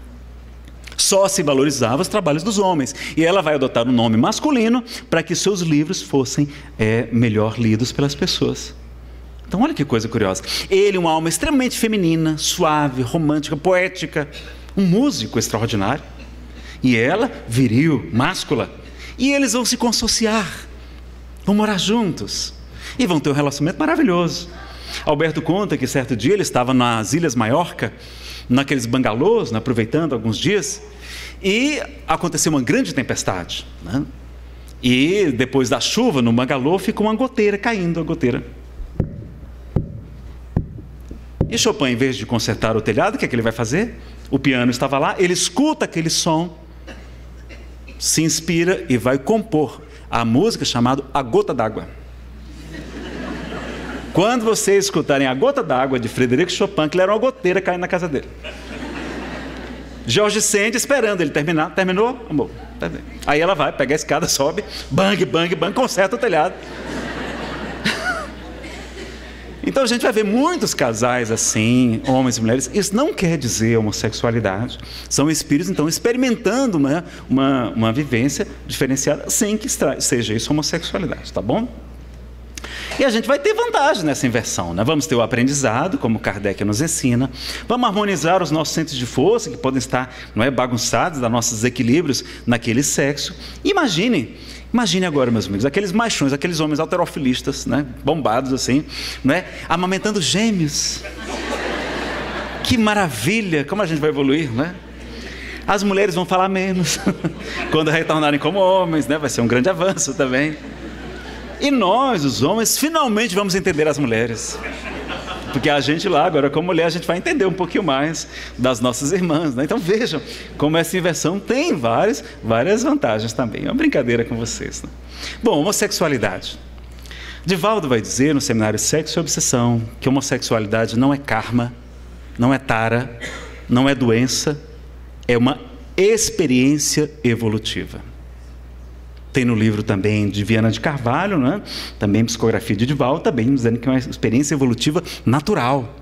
Só se valorizava os trabalhos dos homens. E ela vai adotar um nome masculino para que seus livros fossem é, melhor lidos pelas pessoas. Então olha que coisa curiosa. Ele, uma alma extremamente feminina, suave, romântica, poética, um músico extraordinário. E ela, viril, máscula. E eles vão se consociar. Vão morar juntos e vão ter um relacionamento maravilhoso. Alberto conta que certo dia ele estava nas Ilhas Maiorca, naqueles bangalôs, né, aproveitando alguns dias, e aconteceu uma grande tempestade. Né? E depois da chuva, no bangalô, ficou uma goteira caindo, a goteira. E Chopin, em vez de consertar o telhado, o que é que ele vai fazer? O piano estava lá, ele escuta aquele som, se inspira e vai compor a música chamada A Gota d'Água. Quando vocês escutarem A Gota d'Água de Frédéric Chopin, que ele era uma goteira caindo na casa dele. George Sand esperando ele terminar. Terminou? Amor, tá bem. Aí ela vai, pega a escada, sobe, bang, bang, bang, conserta o telhado. Então a gente vai ver muitos casais assim, homens e mulheres. Isso não quer dizer homossexualidade. São espíritos, então, experimentando uma, uma, uma vivência diferenciada, sem que seja isso homossexualidade, tá bom? E a gente vai ter vantagem nessa inversão, né? Vamos ter o aprendizado, como Kardec nos ensina. Vamos harmonizar os nossos centros de força, que podem estar, não é, bagunçados, dos nossos desequilíbrios naquele sexo. Imaginem. Imagine agora, meus amigos, aqueles machões, aqueles homens alterofilistas, né, bombados assim, né, amamentando gêmeos. Que maravilha, como a gente vai evoluir, né? As mulheres vão falar menos quando retornarem como homens, né? Vai ser um grande avanço também. E nós, os homens, finalmente vamos entender as mulheres. Porque a gente lá, agora como mulher, a gente vai entender um pouquinho mais das nossas irmãs, né? Então vejam como essa inversão tem várias, várias vantagens também. É uma brincadeira com vocês, né? Bom, homossexualidade. Divaldo vai dizer no seminário Sexo e Obsessão que homossexualidade não é karma, não é tara, não é doença, é uma experiência evolutiva. Tem no livro também de Viana de Carvalho, né? Também psicografia de Divaldo, também dizendo que é uma experiência evolutiva natural.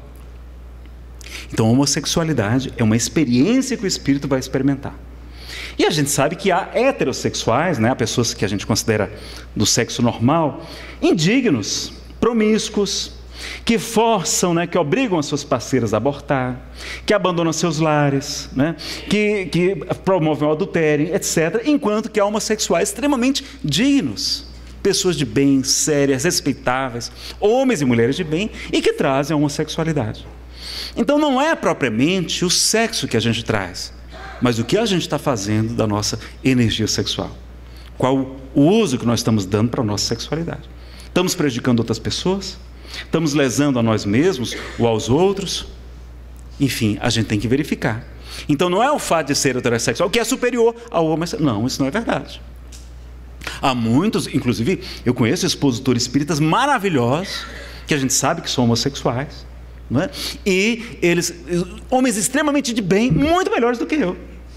Então a homossexualidade é uma experiência que o espírito vai experimentar. E a gente sabe que há heterossexuais, né, pessoas que a gente considera do sexo normal, indignos, promíscuos, que forçam, né, que obrigam as suas parceiras a abortar, que abandonam seus lares, né, que, que promovem o adultério, etcétera. Enquanto que há homossexuais extremamente dignos, pessoas de bem, sérias, respeitáveis, homens e mulheres de bem, e que trazem a homossexualidade. Então não é propriamente o sexo que a gente traz, mas o que a gente está fazendo da nossa energia sexual. Qual o uso que nós estamos dando para a nossa sexualidade. Estamos prejudicando outras pessoas? Estamos lesando a nós mesmos ou aos outros? Enfim, a gente tem que verificar. Então não é o fato de ser heterossexual que é superior ao homossexual. Não, isso não é verdade. Há muitos, inclusive eu conheço expositores espíritas maravilhosos, que a gente sabe que são homossexuais, não é? E eles, homens extremamente de bem, muito melhores do que eu.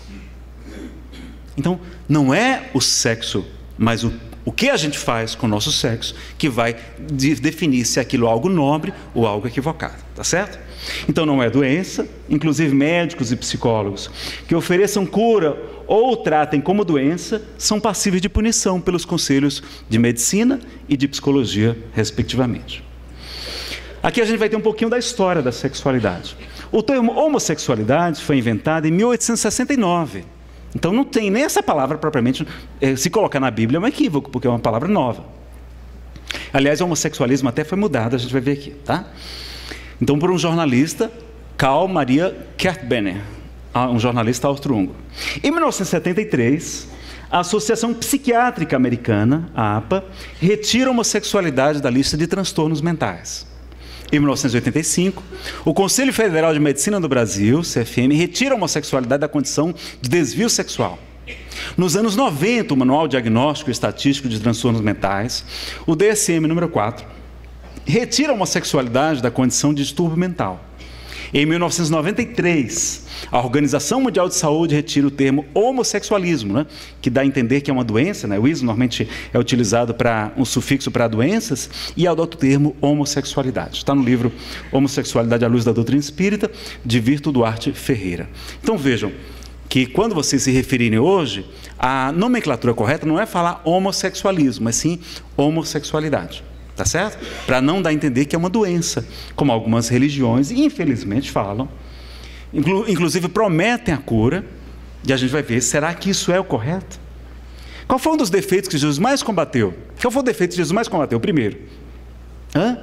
Então, não é o sexo, mas o, o que a gente faz com o nosso sexo que vai de, definir se aquilo é algo nobre ou algo equivocado, tá certo? Então não é doença, inclusive médicos e psicólogos que ofereçam cura ou tratem como doença são passíveis de punição pelos conselhos de medicina e de psicologia, respectivamente. Aqui a gente vai ter um pouquinho da história da sexualidade. O termo homossexualidade foi inventado em mil oitocentos e sessenta e nove. Então não tem nem essa palavra propriamente, se colocar na Bíblia é um equívoco, porque é uma palavra nova. Aliás, o homossexualismo até foi mudado, a gente vai ver aqui, tá? Então, por um jornalista, Karl Maria Kertbender, um jornalista austro-húngaro. Em mil novecentos e setenta e três, a Associação Psiquiátrica Americana, a APA, retira a homossexualidade da lista de transtornos mentais. Em mil novecentos e oitenta e cinco, o Conselho Federal de Medicina do Brasil, C F M, retira a homossexualidade da condição de desvio sexual. Nos anos noventa, o Manual Diagnóstico e Estatístico de Transtornos Mentais, o D S M número quatro, retira a homossexualidade da condição de distúrbio mental. Em mil novecentos e noventa e três, a Organização Mundial de Saúde retira o termo homossexualismo, né, que dá a entender que é uma doença, né, o ismo normalmente é utilizado para um sufixo para doenças, e adota o termo homossexualidade. Está no livro Homossexualidade à Luz da Doutrina Espírita, de Virto Duarte Ferreira. Então vejam que quando vocês se referirem hoje, a nomenclatura correta não é falar homossexualismo, mas sim homossexualidade. Tá certo? Para não dar a entender que é uma doença, como algumas religiões, infelizmente, falam. Inclu inclusive prometem a cura, e a gente vai ver, será que isso é o correto? Qual foi um dos defeitos que Jesus mais combateu? Qual foi o defeito que Jesus mais combateu? Primeiro, Hã?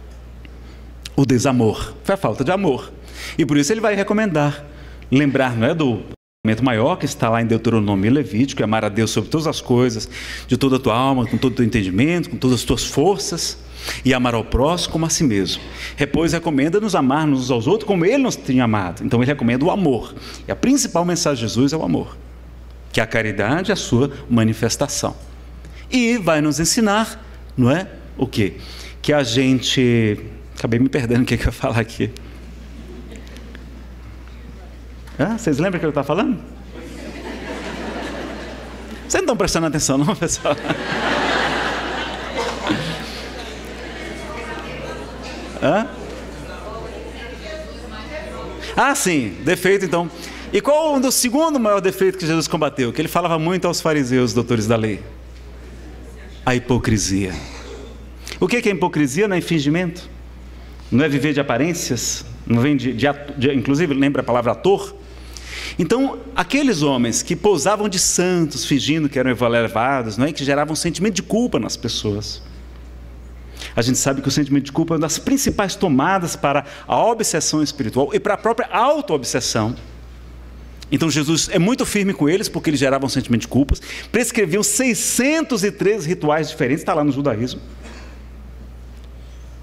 o desamor, foi a falta de amor. E por isso ele vai recomendar, lembrar, não é, do mandamento maior que está lá em Deuteronômio e Levítico, é amar a Deus sobre todas as coisas, de toda a tua alma, com todo o teu entendimento, com todas as tuas forças, e amar ao próximo como a si mesmo. Depois recomenda-nos amarmos uns aos outros como ele nos tinha amado. Então ele recomenda o amor. E a principal mensagem de Jesus é o amor, que a caridade é a sua manifestação. E vai nos ensinar, não é? O quê? Que a gente... Acabei me perdendo o que eu ia falar aqui. Ah, vocês lembram o que eu estava falando? Vocês não estão prestando atenção não, pessoal? Hã? Ah, sim, defeito então. E qual o segundo maior defeito que Jesus combateu? Que ele falava muito aos fariseus, doutores da lei. A hipocrisia. O que é hipocrisia? Não é fingimento? Não é viver de aparências? Não vem de, de, de inclusive lembra a palavra ator? Então, aqueles homens que pousavam de santos, fingindo que eram elevados, não é? Que geravam um sentimento de culpa nas pessoas. A gente sabe que o sentimento de culpa é uma das principais tomadas para a obsessão espiritual e para a própria auto-obsessão. Então Jesus é muito firme com eles, porque eles geravam um sentimento de culpa, prescreviam seiscentos e três rituais diferentes, está lá no judaísmo.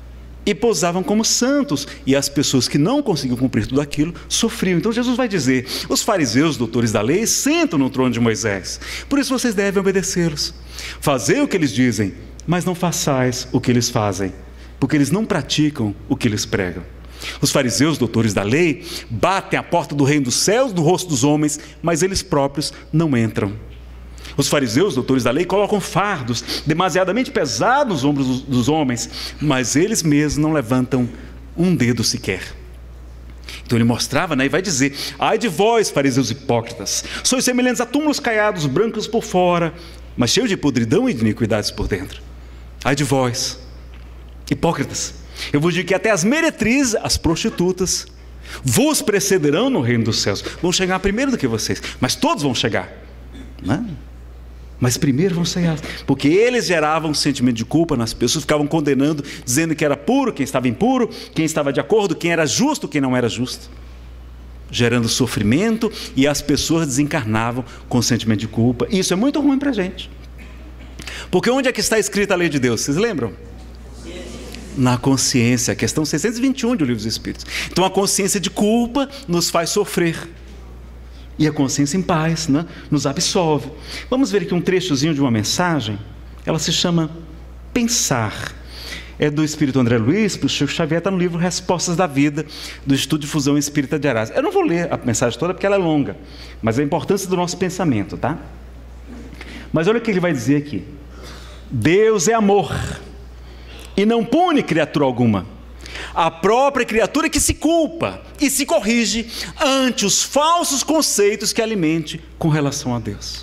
e posavam como santos, e as pessoas que não conseguiam cumprir tudo aquilo sofriam. Então Jesus vai dizer: os fariseus, doutores da lei, sentam no trono de Moisés, por isso vocês devem obedecê-los. Fazei o que eles dizem, mas não façais o que eles fazem, porque eles não praticam o que eles pregam. Os fariseus, doutores da lei, batem a porta do reino dos céus no rosto dos homens, mas eles próprios não entram. Os fariseus, doutores da lei, colocam fardos demasiadamente pesados nos ombros dos, dos homens, mas eles mesmos não levantam um dedo sequer. Então ele mostrava, né, e vai dizer: ai de vós, fariseus hipócritas, sois semelhantes a túmulos caiados, brancos por fora, mas cheios de podridão e de iniquidades por dentro. Ai de vós, hipócritas, eu vos digo que até as meretrizes, as prostitutas, vos precederão no reino dos céus. Vão chegar primeiro do que vocês, mas todos vão chegar, não é? Mas primeiro vão ser elas, porque eles geravam um sentimento de culpa nas pessoas, ficavam condenando, dizendo que era puro, quem estava impuro, quem estava de acordo, quem era justo, quem não era justo, gerando sofrimento, e as pessoas desencarnavam com sentimento de culpa. E isso é muito ruim para a gente, porque onde é que está escrita a lei de Deus? Vocês lembram? Na consciência, a questão seiscentos e vinte e um do Livro dos Espíritos. Então a consciência de culpa nos faz sofrer, e a consciência em paz, né, nos absolve. Vamos ver aqui um trechozinho de uma mensagem. Ela se chama Pensar. É do Espírito André Luiz, para o Chico Xavier, está no livro Respostas da Vida, do Estudo de Fusão Espírita de Arás. Eu não vou ler a mensagem toda porque ela é longa, mas a importância do nosso pensamento, tá? Mas olha o que ele vai dizer aqui: Deus é amor e não pune criatura alguma. A própria criatura que se culpa e se corrige ante os falsos conceitos que alimente com relação a Deus.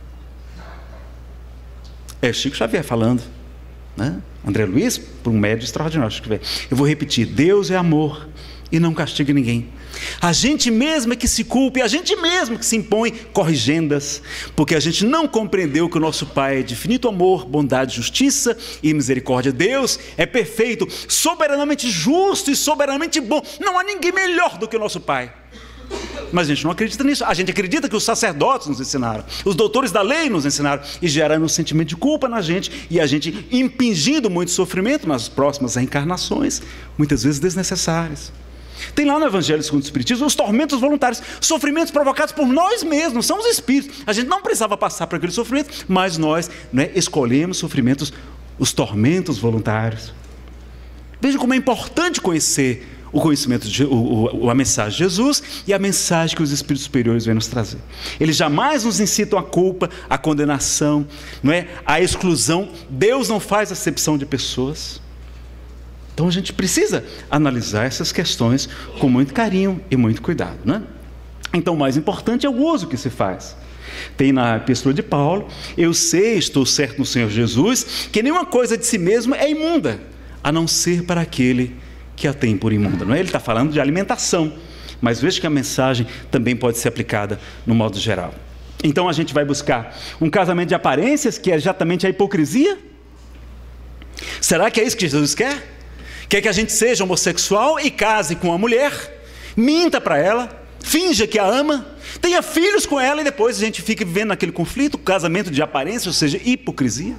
É Chico Xavier falando, né? André Luiz, por um médium extraordinário, Chico Xavier. Eu vou repetir: Deus é amor e não castiga ninguém. A gente mesmo é que se culpa, e a gente mesmo que se impõe corrigendas, porque a gente não compreendeu que o nosso Pai é de infinito amor, bondade, justiça e misericórdia. Deus é perfeito, soberanamente justo e soberanamente bom. Não há ninguém melhor do que o nosso Pai. Mas a gente não acredita nisso. A gente acredita que os sacerdotes nos ensinaram, os doutores da lei nos ensinaram, e geraram um sentimento de culpa na gente, e a gente impingindo muito sofrimento nas próximas reencarnações, muitas vezes desnecessárias. Tem lá no Evangelho segundo o Espiritismo os tormentos voluntários, sofrimentos provocados por nós mesmos, são os espíritos. A gente não precisava passar por aquele sofrimento, mas nós, né, escolhemos sofrimentos, os tormentos voluntários. Veja como é importante conhecer o conhecimento, de, o, o, a mensagem de Jesus e a mensagem que os espíritos superiores vêm nos trazer. Eles jamais nos incitam à culpa, à condenação, não é? À exclusão. Deus não faz acepção de pessoas. Então a gente precisa analisar essas questões com muito carinho e muito cuidado, né? Então o mais importante é o uso que se faz. Tem na Epístola de Paulo: eu sei, estou certo no Senhor Jesus, que nenhuma coisa de si mesmo é imunda, a não ser para aquele que a tem por imunda. Não é? Ele está falando de alimentação, mas veja que a mensagem também pode ser aplicada no modo geral. Então a gente vai buscar um casamento de aparências, que é exatamente a hipocrisia. Será que é isso que Jesus quer? Quer que a gente seja homossexual e case com uma mulher, minta para ela, finja que a ama, tenha filhos com ela, e depois a gente fica vivendo naquele conflito, casamento de aparência, ou seja, hipocrisia?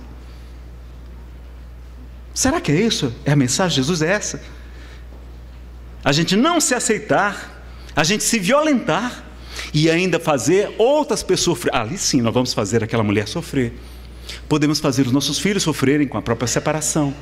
Será que é isso? É a mensagem de Jesus? É essa? A gente não se aceitar, a gente se violentar e ainda fazer outras pessoas sofrer. Ali sim nós vamos fazer aquela mulher sofrer. Podemos fazer os nossos filhos sofrerem com a própria separação.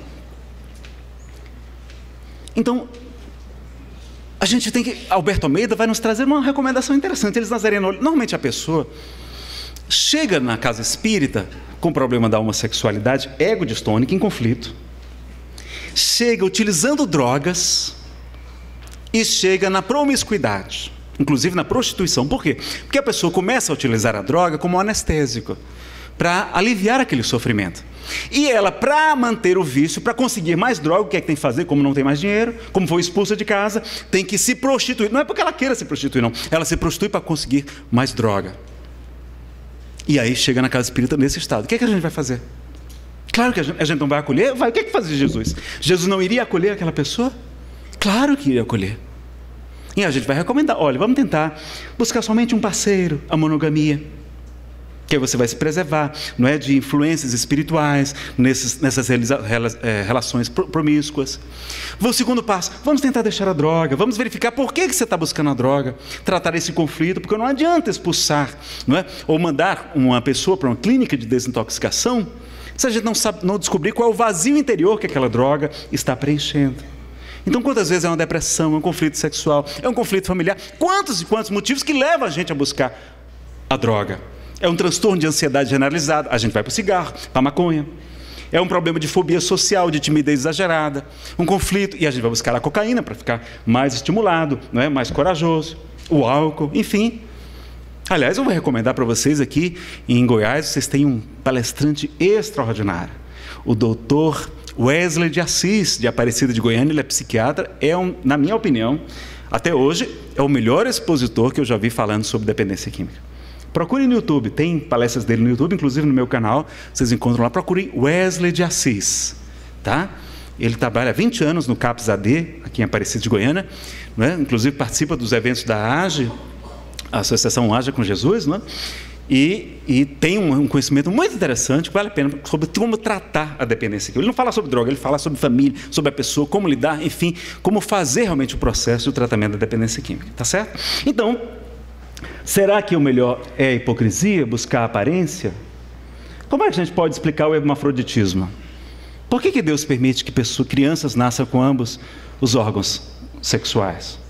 Então, a gente tem que... Alberto Almeida vai nos trazer uma recomendação interessante. Eles nazarenos, normalmente a pessoa chega na casa espírita com problema da homossexualidade, ego distônico, em conflito, chega utilizando drogas e chega na promiscuidade, inclusive na prostituição. Por quê? Porque a pessoa começa a utilizar a droga como um anestésico, para aliviar aquele sofrimento. E ela, para manter o vício, para conseguir mais droga, o que é que tem que fazer? Como não tem mais dinheiro, como foi expulsa de casa, tem que se prostituir. Não é porque ela queira se prostituir, não. Ela se prostitui para conseguir mais droga. E aí chega na casa espírita nesse estado. O que é que a gente vai fazer? Claro que a gente, a gente não vai acolher. Vai. O que é que fazia Jesus? Jesus não iria acolher aquela pessoa? Claro que iria acolher. E a gente vai recomendar: olha, vamos tentar buscar somente um parceiro, a monogamia. que aí você vai se preservar, não é, de influências espirituais, nesses, nessas realiza, é, relações promíscuas. O segundo passo, vamos tentar deixar a droga, vamos verificar por que, que você está buscando a droga, tratar esse conflito, porque não adianta expulsar, não é, ou mandar uma pessoa para uma clínica de desintoxicação, se a gente não, sabe, não descobrir qual é o vazio interior que aquela droga está preenchendo. Então, quantas vezes é uma depressão, é um conflito sexual, é um conflito familiar, quantos e quantos motivos que levam a gente a buscar a droga. É um transtorno de ansiedade generalizada, a gente vai para o cigarro, para a maconha. É um problema de fobia social, de timidez exagerada, um conflito, e a gente vai buscar a cocaína para ficar mais estimulado, não é? Mais corajoso, o álcool, enfim. Aliás, eu vou recomendar para vocês aqui, em Goiás, vocês têm um palestrante extraordinário, o doutor Wesley de Assis, de Aparecida de Goiânia. Ele é psiquiatra, é um, na minha opinião, até hoje, é o melhor expositor que eu já vi falando sobre dependência química. Procurem no YouTube, tem palestras dele no YouTube, inclusive no meu canal, vocês encontram lá. Procurem Wesley de Assis, tá? Ele trabalha há vinte anos no CAPS A D, aqui em Aparecida de Goiânia, não é? Inclusive participa dos eventos da A G E, a Associação Haja com Jesus, não é? E, e tem um, um conhecimento muito interessante, que vale a pena, sobre como tratar a dependência. Ele não fala sobre droga, ele fala sobre família, sobre a pessoa, como lidar, enfim, como fazer realmente o processo do tratamento da dependência química, tá certo? Então, será que o melhor é a hipocrisia, buscar a aparência? Como é que a gente pode explicar o hermafroditismo? Por que que Deus permite que pessoas, crianças nasçam com ambos os órgãos sexuais?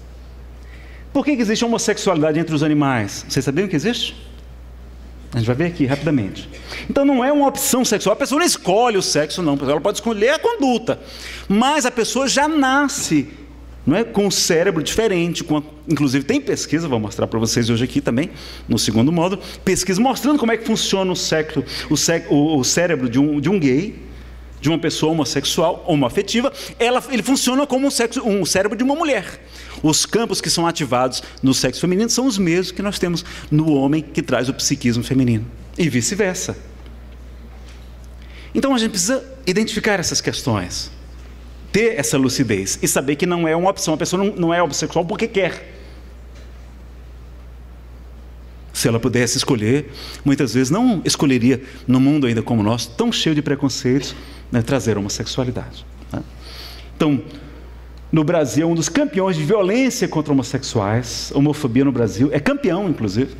Por que que existe homossexualidade entre os animais? Vocês sabiam que existe? A gente vai ver aqui rapidamente. Então não é uma opção sexual, a pessoa não escolhe o sexo, não, ela pode escolher a conduta, mas a pessoa já nasce, não é, com um cérebro diferente, com a, inclusive tem pesquisa, vou mostrar para vocês hoje aqui também, no segundo modo, pesquisa mostrando como é que funciona o, sexo, o, cé, o, o cérebro de um, de um gay, de uma pessoa homossexual, homoafetiva, ela, ele funciona como um, sexo, um cérebro de uma mulher. Os campos que são ativados no sexo feminino são os mesmos que nós temos no homem que traz o psiquismo feminino, e vice-versa. Então a gente precisa identificar essas questões, ter essa lucidez e saber que não é uma opção, a pessoa não, não é homossexual porque quer. Se ela pudesse escolher, muitas vezes não escolheria, no mundo ainda como o nosso, tão cheio de preconceitos, né, trazer a homossexualidade, né? Então, no Brasil, é um dos campeões de violência contra homossexuais, homofobia no Brasil, é campeão, inclusive.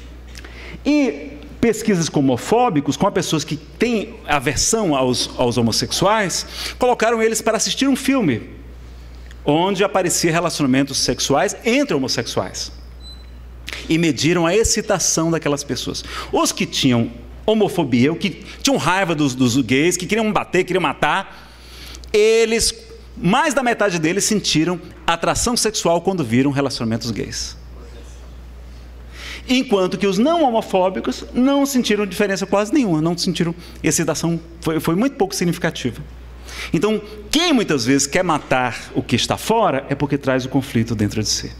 E pesquisas com homofóbicos, com pessoas que têm aversão aos, aos homossexuais, colocaram eles para assistir um filme, onde aparecia relacionamentos sexuais entre homossexuais. E mediram a excitação daquelas pessoas. Os que tinham homofobia, os que tinham raiva dos, dos gays, que queriam bater, queriam matar, eles, mais da metade deles sentiram atração sexual quando viram relacionamentos gays. Enquanto que os não homofóbicos não sentiram diferença quase nenhuma, não sentiram excitação, foi, foi muito pouco significativa. Então, quem muitas vezes quer matar o que está fora, é porque traz o conflito dentro de si.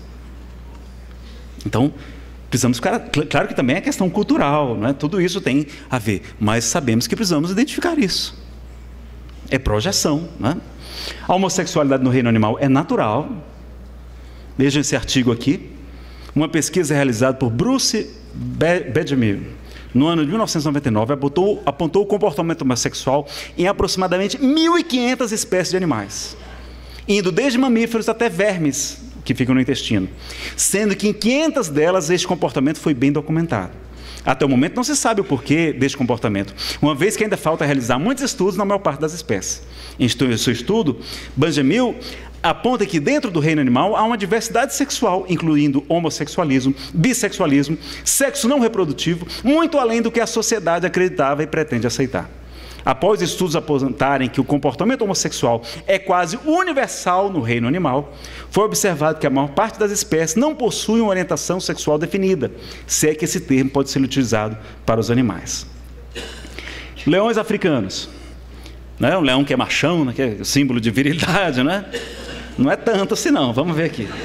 Então, precisamos ficar, claro que também é questão cultural, não é? Tudo isso tem a ver, mas sabemos que precisamos identificar isso. É projeção, não é? A homossexualidade no reino animal é natural. Veja esse artigo aqui. Uma pesquisa realizada por Bruce Benjamin, no ano de mil novecentos e noventa e nove, apontou, apontou o comportamento homossexual em aproximadamente mil e quinhentas espécies de animais, indo desde mamíferos até vermes que ficam no intestino, sendo que em quinhentas delas este comportamento foi bem documentado. Até o momento não se sabe o porquê deste comportamento, uma vez que ainda falta realizar muitos estudos na maior parte das espécies. Em seu estudo, Benjamin aponta que dentro do reino animal há uma diversidade sexual, incluindo homossexualismo, bissexualismo, sexo não reprodutivo, muito além do que a sociedade acreditava e pretende aceitar. Após estudos apontarem que o comportamento homossexual é quase universal no reino animal, foi observado que a maior parte das espécies não possui uma orientação sexual definida, se é que esse termo pode ser utilizado para os animais. Leões africanos, né? Um leão que é machão, né? Que é símbolo de virilidade, né? Não é tanto assim não, vamos ver aqui.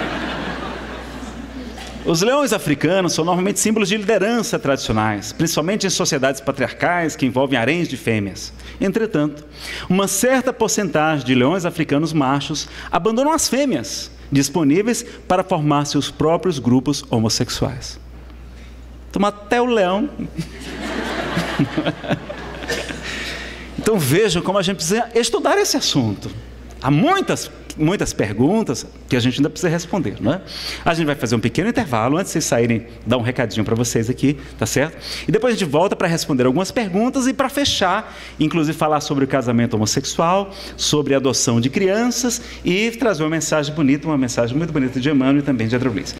Os leões africanos são normalmente símbolos de liderança tradicionais, principalmente em sociedades patriarcais que envolvem haréns de fêmeas. Entretanto, uma certa porcentagem de leões africanos machos abandonam as fêmeas, disponíveis para formar seus próprios grupos homossexuais. Tomar até o leão. Então vejam como a gente precisa estudar esse assunto. Há muitas, muitas perguntas que a gente ainda precisa responder, não é? A gente vai fazer um pequeno intervalo, antes de vocês saírem, dar um recadinho para vocês aqui, tá certo? E depois a gente volta para responder algumas perguntas e para fechar, inclusive falar sobre o casamento homossexual, sobre a adoção de crianças e trazer uma mensagem bonita, uma mensagem muito bonita de Emmanuel e também de André Luiz.